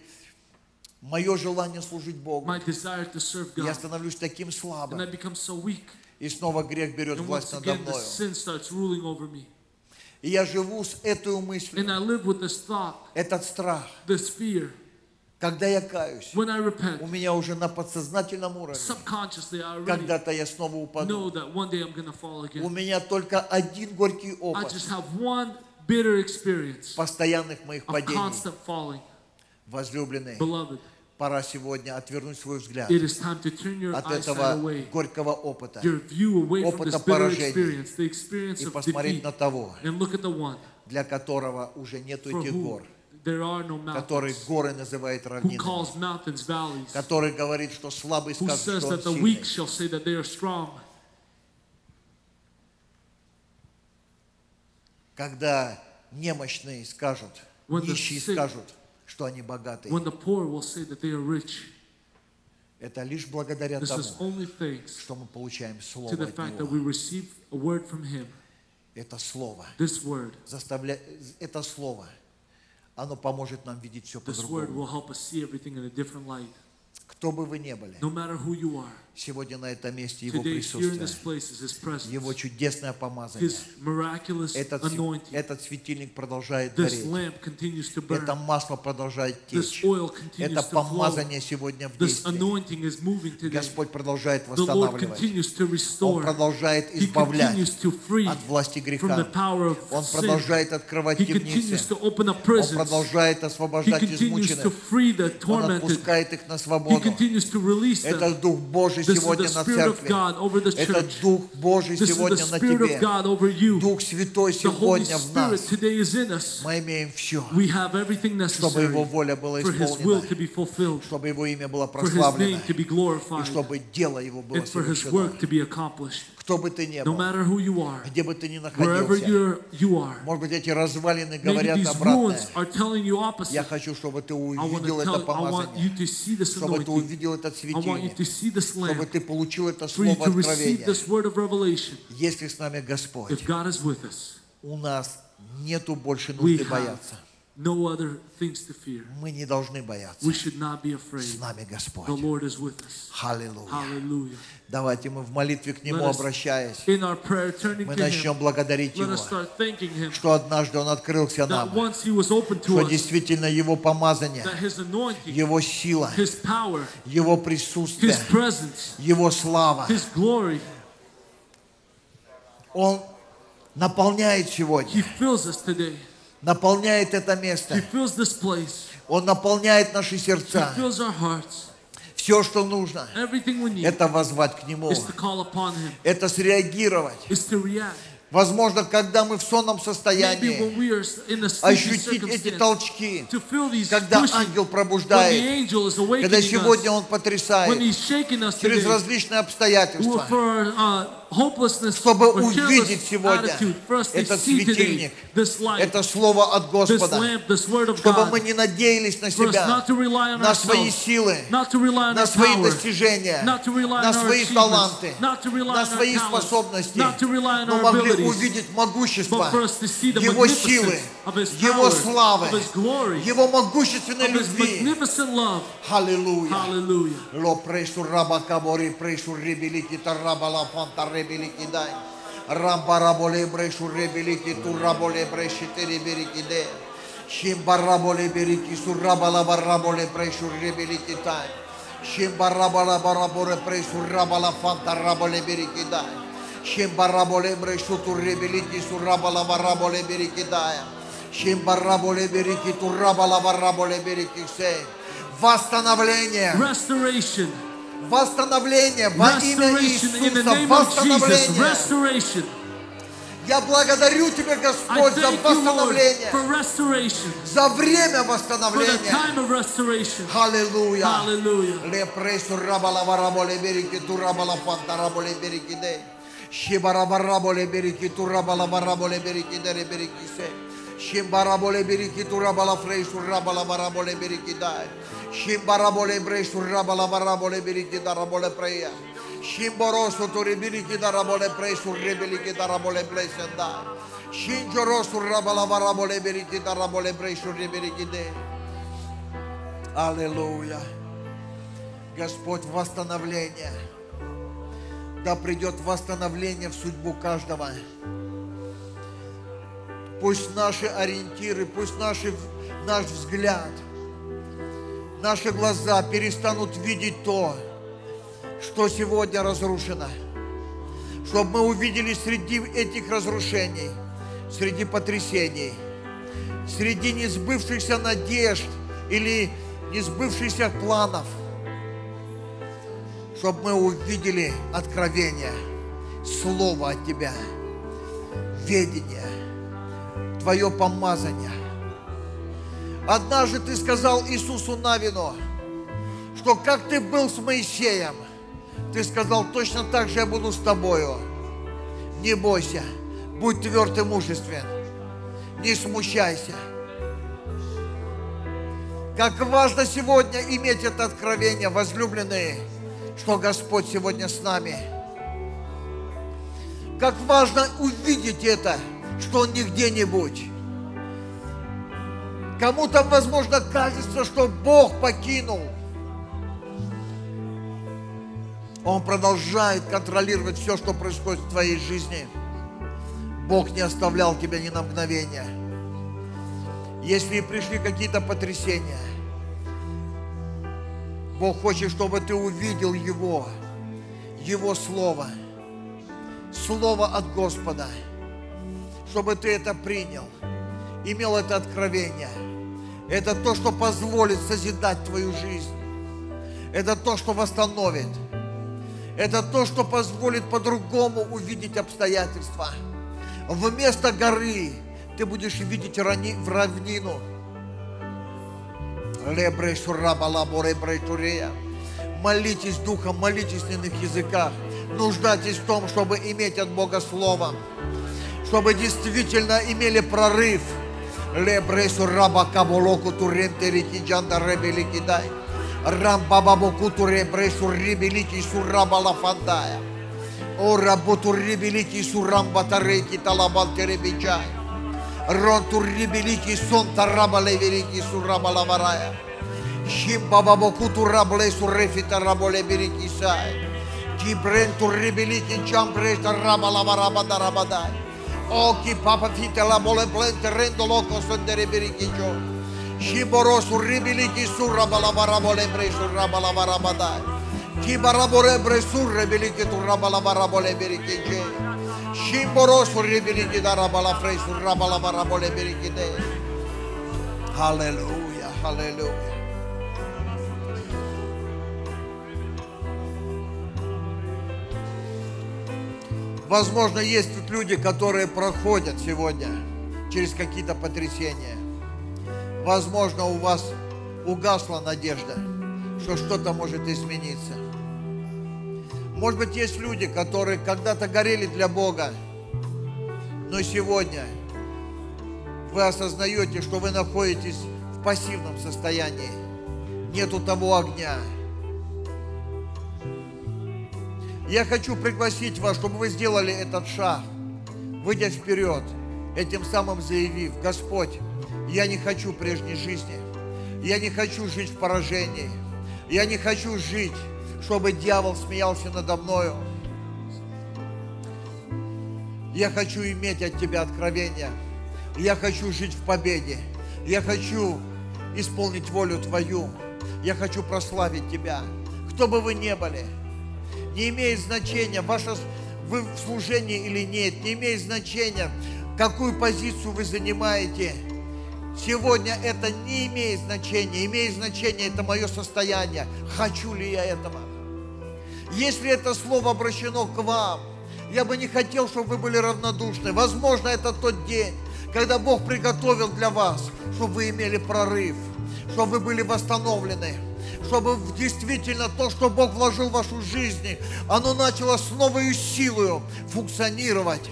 мое желание служить Богу, my desire to serve я God, становлюсь таким and I слабым, become so weak. и снова грех берет And власть once надо again, the мною. sin starts ruling over me. И я живу с этой And мыслью, I live with this thought, этот страх. this fear. Когда я каюсь, When I repent, у меня уже на подсознательном уровне, subconsciously I already когда-то я снова know упаду. that one day I'm going to fall У again. меня только один горький I опыт just have one bitter experience постоянных моих of падений. constant falling. Возлюбленные, Beloved, Пора сегодня отвернуть свой взгляд It is time to turn your от eyesight этого away, горького опыта your view away from опыта this bitter поражений experience, the experience и of посмотреть defeat, на того, and look at the one для которого уже нету for этих whom гор, there are no который mountains, горы называет who равнинами, calls mountains valleys, который говорит, что слабый who скажет, says что он that the weak сильный. shall say that they are strong. Когда немощные скажут, When the нищие sick- скажут, что они богатые, When the poor will say that they are rich, это лишь благодаря this is тому, only thanks что мы получаем Слово to the от fact that we Него. receive a word from Him. Это Слово, This word, заставля... это Слово, оно поможет нам видеть все this word по-другому. will help us see everything in a different light. Кто бы вы ни были, No matter who you are, сегодня на этом месте Его today here in присутствие, this place is His presence, Его чудесное помазание. His miraculous Этот, св- anointing. этот светильник продолжает This гореть. lamp continues to burn. Это масло продолжает This течь. oil continues Это to flow. помазание сегодня в This действии. anointing is moving today. Господь продолжает The Lord восстанавливать. continues to Он restore. продолжает He избавлять continues to free от власти from the греха. power of Он sin. продолжает открывать He темницы. continues to open up Он prisons. продолжает He освобождать continues to измученных. free the Он tormented. отпускает их на He свободу. continues to release them. Это Дух Божий This is сегодня the на Spirit of церкви. God over the Это church. Дух Божий This is the сегодня на Spirit of тебе. God over you. Дух Святой The Holy сегодня в Spirit нас. today is in us. Мы имеем все, We have everything чтобы Его necessary воля была for His will to исполнена, be fulfilled, чтобы Его имя было for His прославлено, name to be и glorified, чтобы дело Его было and for His совершено. work to be accomplished. Кто бы ты ни No был, matter who you are, где бы ты ни wherever находился, you're, you are, может быть, эти развалины maybe говорят these обратное. ruins are telling you Я opposite. хочу, чтобы ты I want увидел to это tell, I want you помазание, to see this чтобы ты anointing. увидел этот I want you светильник, to see this чтобы lamp, ты получил это for you слово to receive откровения. this word of revelation. Если с нами Господь, If God is with us, у нас нету больше we нужды have бояться. no other things to fear. Мы не должны бояться. We should not be С afraid. нами The Господь. Lord is with us. Аллилуйя. Hallelujah. Давайте мы в молитве к Нему Let us- обращаясь, In our prayer, turning мы to Him, начнем благодарить let Его, us start thanking Him что однажды Он открылся that нам, once He was open to что us, действительно Его помазание, that His anointing, Его сила, His power, Его His присутствие, presence, Его слава, His glory, Он наполняет He сегодня, fills us today. наполняет это He место, fills this place. Он наполняет наши He сердца. fills our hearts. Все, что нужно, Everything we need это воззвать к Нему, is to call upon Him, это среагировать. is to react. Возможно, когда мы в сонном Maybe состоянии, when we are in a sleepy ощутить эти circumstance, толчки, to feel these когда pushing, ангел when the пробуждает, angel is когда awakening сегодня us, Он when потрясает He's shaking us через today, различные обстоятельства, for our uh, hopelessness, чтобы or увидеть careless сегодня attitude, for us to этот see today светильник, this light, это Слово от this Господа, lamp, this word of чтобы God, мы не надеялись на for us себя, not to rely on на свои ourselves, силы, not to rely on на our свои power, достижения, not to rely на on our свои achievements, таланты, not to rely на on our свои talents, способности, not to rely on но our могли abilities, увидеть могущество but for us to see the Его силы, magnificence of His Его power, славы, of His glory, Его могущественной of His любви. magnificent love. Аллилуйя. Hallelujah. Ло прейсу раба кабори прейсу ребелики тараба ла фанта ребелики дай. Рамба раболе брейшу ребелики тураболе брейши тереберики де. Шимба раболе берики сураба ла бараболе брейшу ребелики дай. Шимба раба ла бараболе брейшу раба ла фанта раболе берики дай. Шимба раболе брейшу туребелики сураба ла бараболе берики дай. Шимба раболе берики тураба ла бараболе берики се. Восстановление. Restoration. Восстановление во имя Restoration in the Иисуса. name of Jesus. Восстановление. Restoration. Я благодарю Тебя, I Господь, за thank you, Lord, восстановление, for restoration, за время for the восстановления. time of restoration. Аллилуйя. Hallelujah. Лепресу рабала вараболе берики турабала фантараболе берики де. Шибарабараболе берики турабала вараболе берики де берики се. Шимбараболе берики турабала фрейсу рабала вараболе берики дай. Шимбараболе брейсу рабала вараболе берики дараболе прея. Шимборосу тури берики дараболе прейсу ребелики дараболе плесенда. Шинджоросу рабала вараболе берики дараболе брейсу ребелики де. Аллилуйя. Господь, восстановление. Да придет восстановление в судьбу каждого. Пусть наши ориентиры, пусть наши, наш взгляд, наши глаза перестанут видеть то, что сегодня разрушено. Чтобы мы увидели среди этих разрушений, среди потрясений, среди несбывшихся надежд или несбывшихся планов, чтобы мы увидели откровение, Слово от Тебя, ведение, Твое помазание. Однажды Ты сказал Иисусу Навину, что как Ты был с Моисеем, Ты сказал, точно так же я буду с Тобою. Не бойся, будь тверд и мужествен, не смущайся. Как важно сегодня иметь это откровение, возлюбленные, что Господь сегодня с нами. Как важно увидеть это, что Он не где-нибудь. Кому-то, возможно, кажется, что Бог покинул. Он продолжает контролировать все, что происходит в твоей жизни. Бог не оставлял тебя ни на мгновение. Если и пришли какие-то потрясения, Бог хочет, чтобы ты увидел Его, Его Слово, Слово от Господа, чтобы ты это принял, имел это откровение. Это то, что позволит созидать твою жизнь. Это то, что восстановит. Это то, что позволит по-другому увидеть обстоятельства. Вместо горы ты будешь видеть в равнину. Молитесь Духом, молитесь на иных языках. Нуждайтесь в том, чтобы иметь от Бога Слово. Чтобы действительно имели прорыв. Рамбабабокутуре брешуррибелики сурабалафандая. О работуррибелики сурамбатареки талабалтеребичай. Ронтуррибелики сонтарабалеверики сурабалаварая. Шимбабабокутурабле суррефитараболеберики сай. Кибрентуррибелики чамбрештарабалаварабадарабадай. Оки папа фителаболе блентерендо локо сондереберики джо. Shiboro surribiliki surrabalabarabolе bresurrabalabarabadai. Kibarabore bresurrebiliki turrabalabarabole berikije. Shiboro surribiliki darabalafre surrabalabarabole berikide. Hallelujah, hallelujah. Возможно, есть тут люди, которые проходят сегодня через какие-то потрясения. Возможно, у вас угасла надежда, что что-то может измениться. Может быть, есть люди, которые когда-то горели для Бога, но сегодня вы осознаете, что вы находитесь в пассивном состоянии. Нету того огня. Я хочу пригласить вас, чтобы вы сделали этот шаг, выйдя вперед, этим самым заявив: Господь, я не хочу прежней жизни. Я не хочу жить в поражении. Я не хочу жить, чтобы дьявол смеялся надо мною. Я хочу иметь от Тебя откровения. Я хочу жить в победе. Я хочу исполнить волю Твою. Я хочу прославить Тебя. Кто бы вы ни были, не имеет значения, ваше, вы в служении или нет, не имеет значения, какую позицию вы занимаете. Сегодня это не имеет значения. Имеет значение это мое состояние. Хочу ли я этого? Если это слово обращено к вам, я бы не хотел, чтобы вы были равнодушны. Возможно, это тот день, когда Бог приготовил для вас, чтобы вы имели прорыв, чтобы вы были восстановлены, чтобы действительно то, что Бог вложил в вашу жизнь, оно начало с новой силой функционировать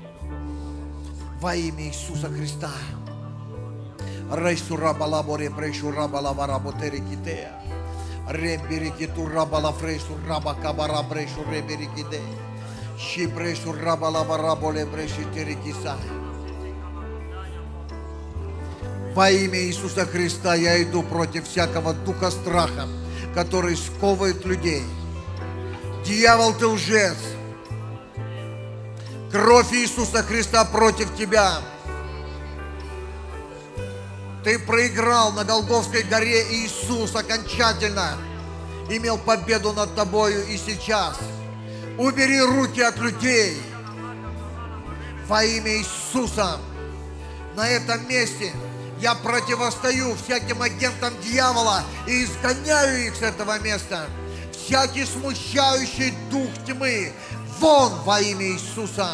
во имя Иисуса Христа. Рейсурабалаборе брешурабалаваработерикитея. Ремберикитурабала фрейсурабакабара брешуреберикиде. Щибрешурабалавараболе брешитерикиса. Во имя Иисуса Христа я иду против всякого духа страха, который сковывает людей. Дьявол, ты лжец. Кровь Иисуса Христа против тебя. Ты проиграл на Голгофской горе, и Иисус окончательно имел победу над тобою и сейчас. Убери руки от людей во имя Иисуса. На этом месте Я противостою всяким агентам дьявола и изгоняю их с этого места. Всякий смущающий дух тьмы, вон во имя Иисуса.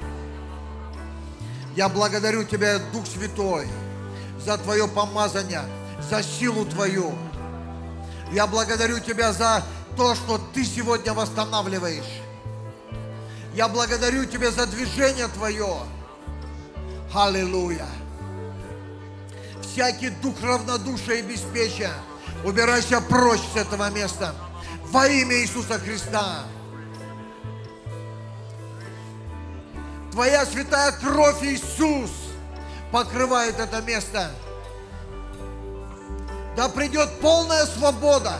Я благодарю Тебя, Дух Святой, за Твое помазание, за силу Твою. Я благодарю Тебя за то, что Ты сегодня восстанавливаешь. Я благодарю Тебя за движение Твое. Аллилуйя. Всякий дух равнодушия и беспечия, убирайся прочь с этого места. Во имя Иисуса Христа. Твоя святая кровь, Иисус, покрывает это место. Да придет полная свобода.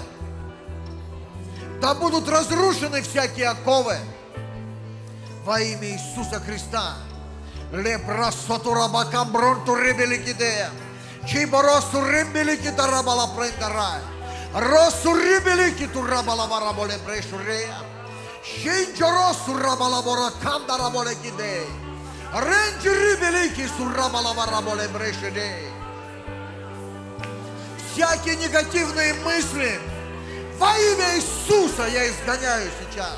Да будут разрушены всякие оковы. Во имя Иисуса Христа. Лепрасотурабакамбронту ребеликидея. Чиборосу рембеликидарабала прендара. Росу ребеликитурабала вараболе брешурея. Шинчоросу рабалабора кандараболе кидей. Ренчи ребелики сурабала вараболе брешедей. Всякие негативные мысли во имя Иисуса я изгоняю сейчас.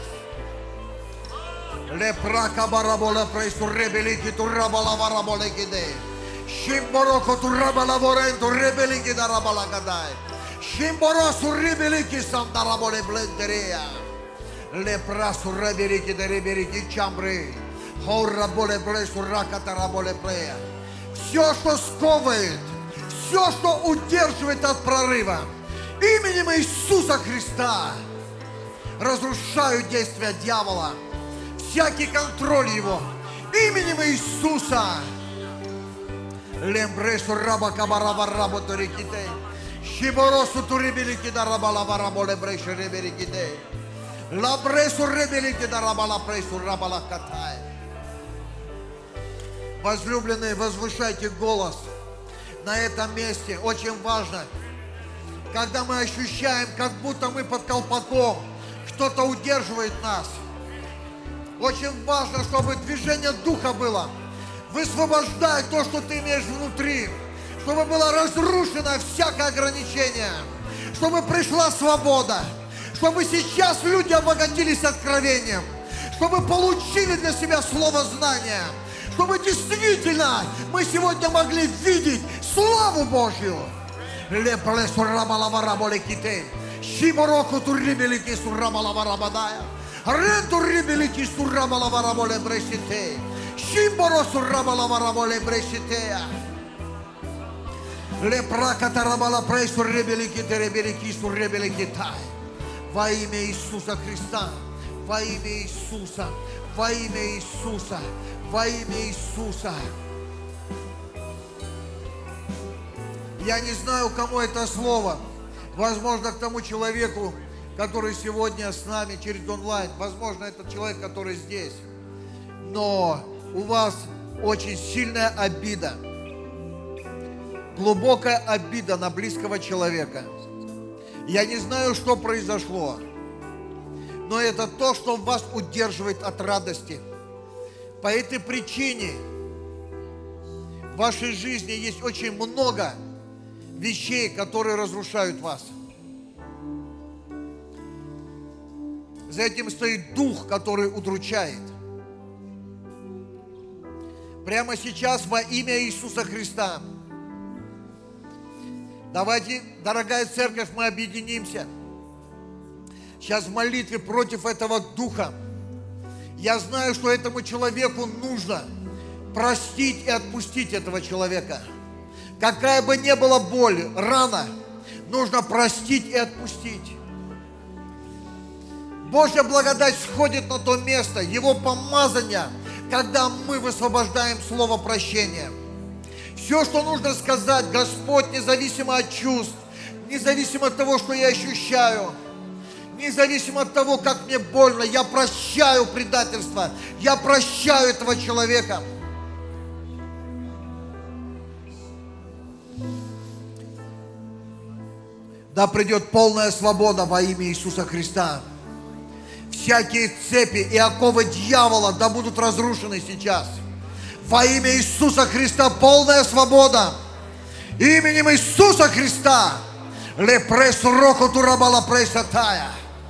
Лепрака барабола прейсу ребелики турабала вараболе кидей. Шимбороко турабала воренту ребелики дарабала кадай. Шимборосу ребелики сандараболе блендерея. Лепрасу ребелики деребелики чамбры. Хораболе брейсу ракатараболе плея. Все, что сковывает, все, что удерживает от прорыва, именем Иисуса Христа разрушаю действия дьявола, всякий контроль его, именем Иисуса. Лембресу раба кабарава работу рекитей. Шиборосу турибелики дарабала вараболе брейши ребеликидей. Лабресу ребелики дарабала прейсу рабала катай. Возлюбленные, возвышайте голос на этом месте. Очень важно, когда мы ощущаем, как будто мы под колпаком, кто-то удерживает нас. Очень важно, чтобы движение духа было. Высвобождай то, что ты имеешь внутри. Чтобы было разрушено всякое ограничение. Чтобы пришла свобода. Чтобы сейчас люди обогатились откровением. Чтобы получили для себя слово знания. Чтобы действительно мы сегодня могли видеть славу Божью. Во имя Иисуса Христа, во имя Иисуса, во имя Иисуса, во имя Иисуса. Я не знаю, кому это слово. Возможно, к тому человеку, который сегодня с нами через онлайн. Возможно, это человек, который здесь. Но у вас очень сильная обида. Глубокая обида на близкого человека. Я не знаю, что произошло. Но это то, что вас удерживает от радости. По этой причине в вашей жизни есть очень много вещей, которые разрушают вас. За этим стоит дух, который удручает. Прямо сейчас во имя Иисуса Христа. Давайте, дорогая церковь, мы объединимся. Сейчас в молитве против этого духа. Я знаю, что этому человеку нужно простить и отпустить этого человека. Какая бы ни была боль, рана, нужно простить и отпустить. Божья благодать сходит на то место, Его помазание, когда мы высвобождаем слово прощения. Все, что нужно сказать, Господь, независимо от чувств, независимо от того, что я ощущаю, независимо от того, как мне больно, я прощаю предательство, я прощаю этого человека. Да придет полная свобода во имя Иисуса Христа. Всякие цепи и оковы дьявола да будут разрушены сейчас. Во имя Иисуса Христа полная свобода. Именем Иисуса Христа. Лепресу року турабала пресатая.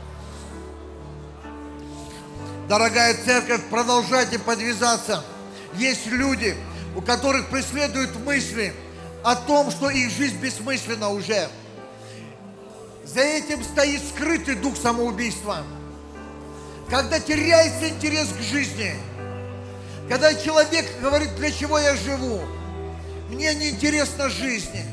Дорогая церковь, продолжайте подвязаться. Есть люди, у которых преследуют мысли о том, что их жизнь бессмысленна уже. За этим стоит скрытый дух самоубийства. Когда теряется интерес к жизни. Когда человек говорит, для чего я живу? Мне не интересна жизнь.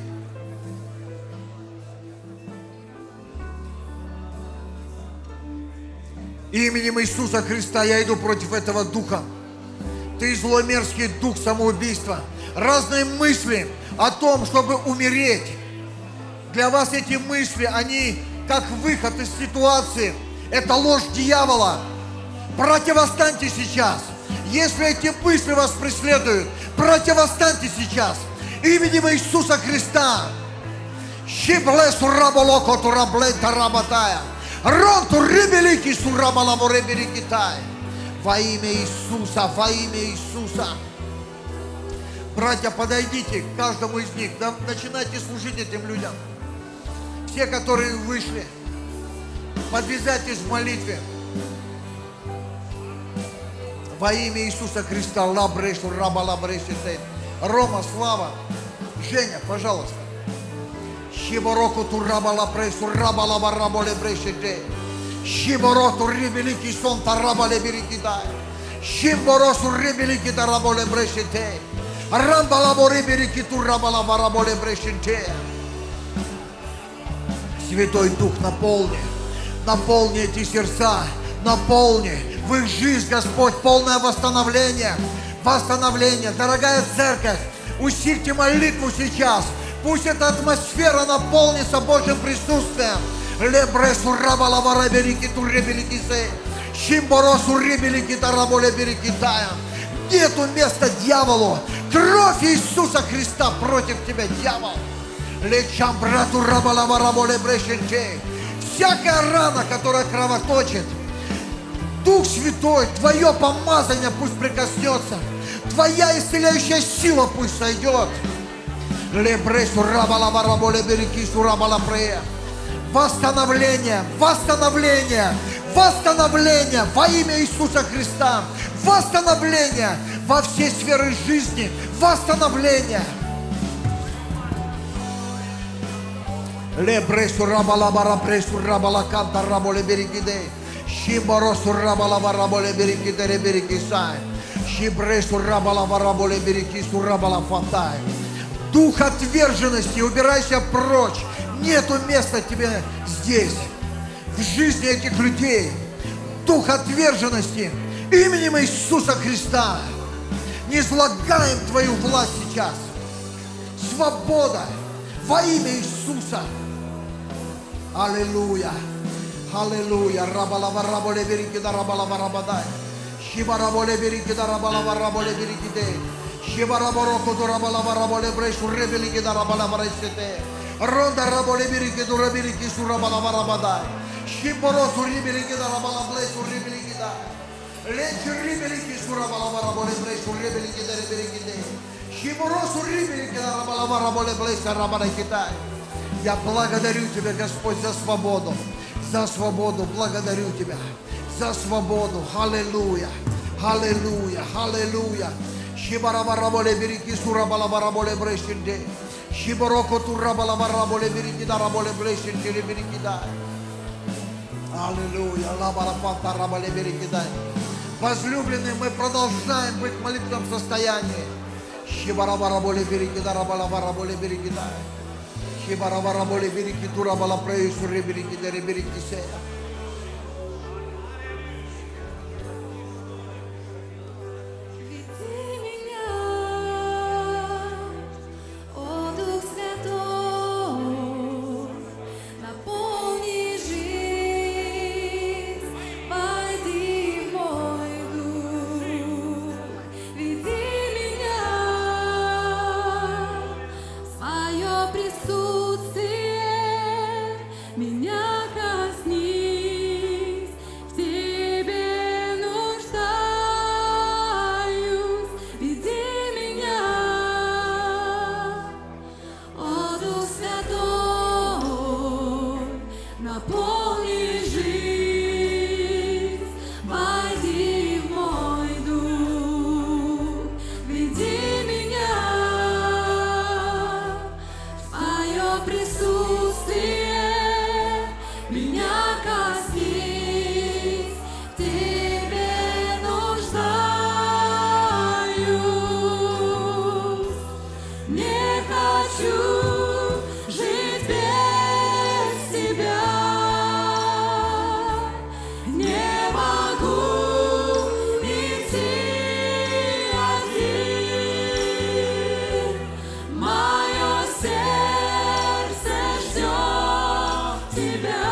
Именем Иисуса Христа я иду против этого духа. Ты зломерзкий дух самоубийства. Разные мысли о том, чтобы умереть. Для вас эти мысли, они как выход из ситуации. Это ложь дьявола. Противостаньте сейчас. Если эти мысли вас преследуют, противостаньте сейчас. Именем Иисуса Христа. Щиблесу раболоко тураблета работая. Ронту ребелики сурабалабо ребеликитай. Во имя Иисуса, во имя Иисуса. Братья, подойдите к каждому из них. Да, начинайте служить этим людям. Все, которые вышли, подвязайтесь в молитве. Во имя Иисуса Христа. Лабрешу, рабалабрешите. Рома, Слава, Женя, пожалуйста. Щибороку турабала пресу, рабалаба раболе брешите. Щибороту ребелики сонта рабале берикидай. Щиборосу ребелики тараболе брешите. Рамбалабо ребелики турабалаба раболе брешите. Святой Дух, наполни, наполни эти сердца, наполни в их жизнь, Господь, полное восстановление, восстановление. Дорогая церковь, усильте молитву сейчас. Пусть эта атмосфера наполнится Божьим присутствием. Лебресу рабалава ребелики туребеликисе. Щимборосу ребелики тараболе берикитая. Нету места дьяволу. Кровь Иисуса Христа против тебя, дьявол. Лечам брату рабалава раболе брешенчей. Всякая рана, которая кровоточит, Дух Святой, Твое помазание пусть прикоснется. Твоя исцеляющая сила пусть сойдет. Восстановление, восстановление, восстановление во имя Иисуса Христа. Восстановление во все сферы жизни. Восстановление. Лебресу рабалабара пресу рабалаканта раболе берегиде. Щиборосу рабалава раболе берегиде реберегисай. Щибресу рабалава раболе берегису рабалафатай. Дух отверженности, убирайся прочь. Нету места тебе здесь, в жизни этих людей. Дух отверженности именем Иисуса Христа. Не излагаем Твою власть сейчас. Свобода во имя Иисуса. Аллилуйя. Аллилуйя. Рабалава раболе берикида рабалава рабадай. Шибараболе берикида рабалава раболе берикиде. Шибарабороко дурабалава раболе брешу ребеликида рабалава ресете. Ронда раболе берикиду рабелики сурабалава рабадай. Шиборосу ребеликида рабалава блесу ребеликида. Лечи ребелики сурабалава раболе брешу ребеликида ребеликиде. Шиборосу ребеликида рабалава раболе блеса рабалакитай. Я благодарю Тебя, Господь, за свободу. За свободу. Благодарю Тебя. За свободу. Аллилуйя. Аллилуйя. Аллилуйя. Шибарабараболе берики сурабалабараболе брешинде. Шибороко турабалабараболе берики дараболе брешинде берики да. Аллилуйя. Лабарафанта раболе берики да. Возлюбленные, мы продолжаем быть в молитвенном состоянии. Шибарабараболе берики дарабалабараболе берики да. Шибарабараболе берики турабала преису реберики да реберики сея. Меня косни. присутствие меня коснись, в Тебе нуждаюсь. Не хочу жить без Тебя, не могу идти один. Мое сердце ждет Тебя.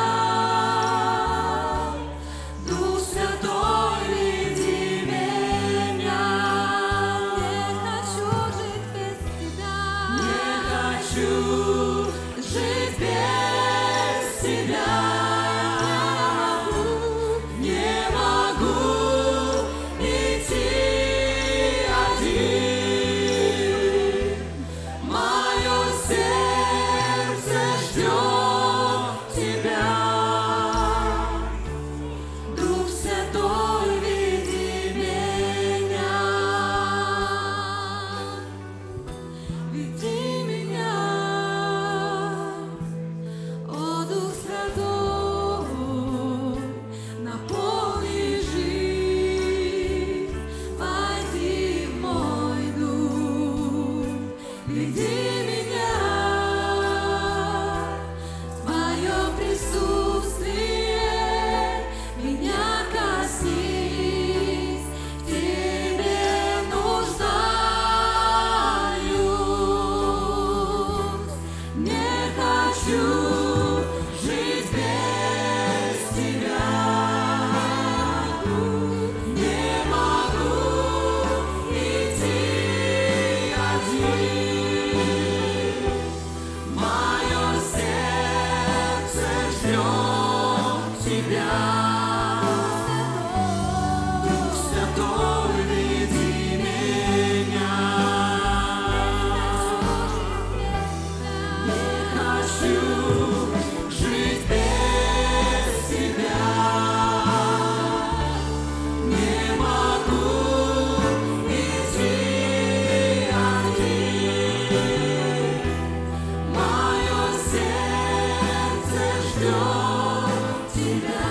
Дух Святой, веди меня. Не хочу жить без Тебя. Не хочу жить без Тебя. Не могу идти один. Мое сердце ждет Тебя. Дух Святой, веди меня. Веди меня, о Дух Святой, наполни жизнь, войди в мой дух. Веди меня, Твое присутствие меня коснись, в Тебе нуждаюсь. Не хочу жить без Тебя. Не могу идти один. Мое сердце ждет Тебя. Дух Святой, веди меня. Не хочу жить без Тебя. Не могу идти один. Мое сердце ждет Тебя.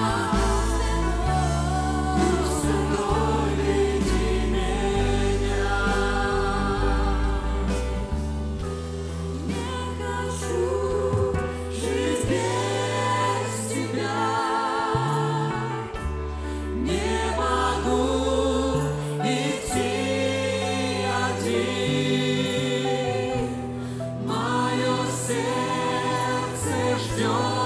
Дух Святой, веди меня. Не хочу жить без Тебя. Не могу идти один. Мое сердце ждет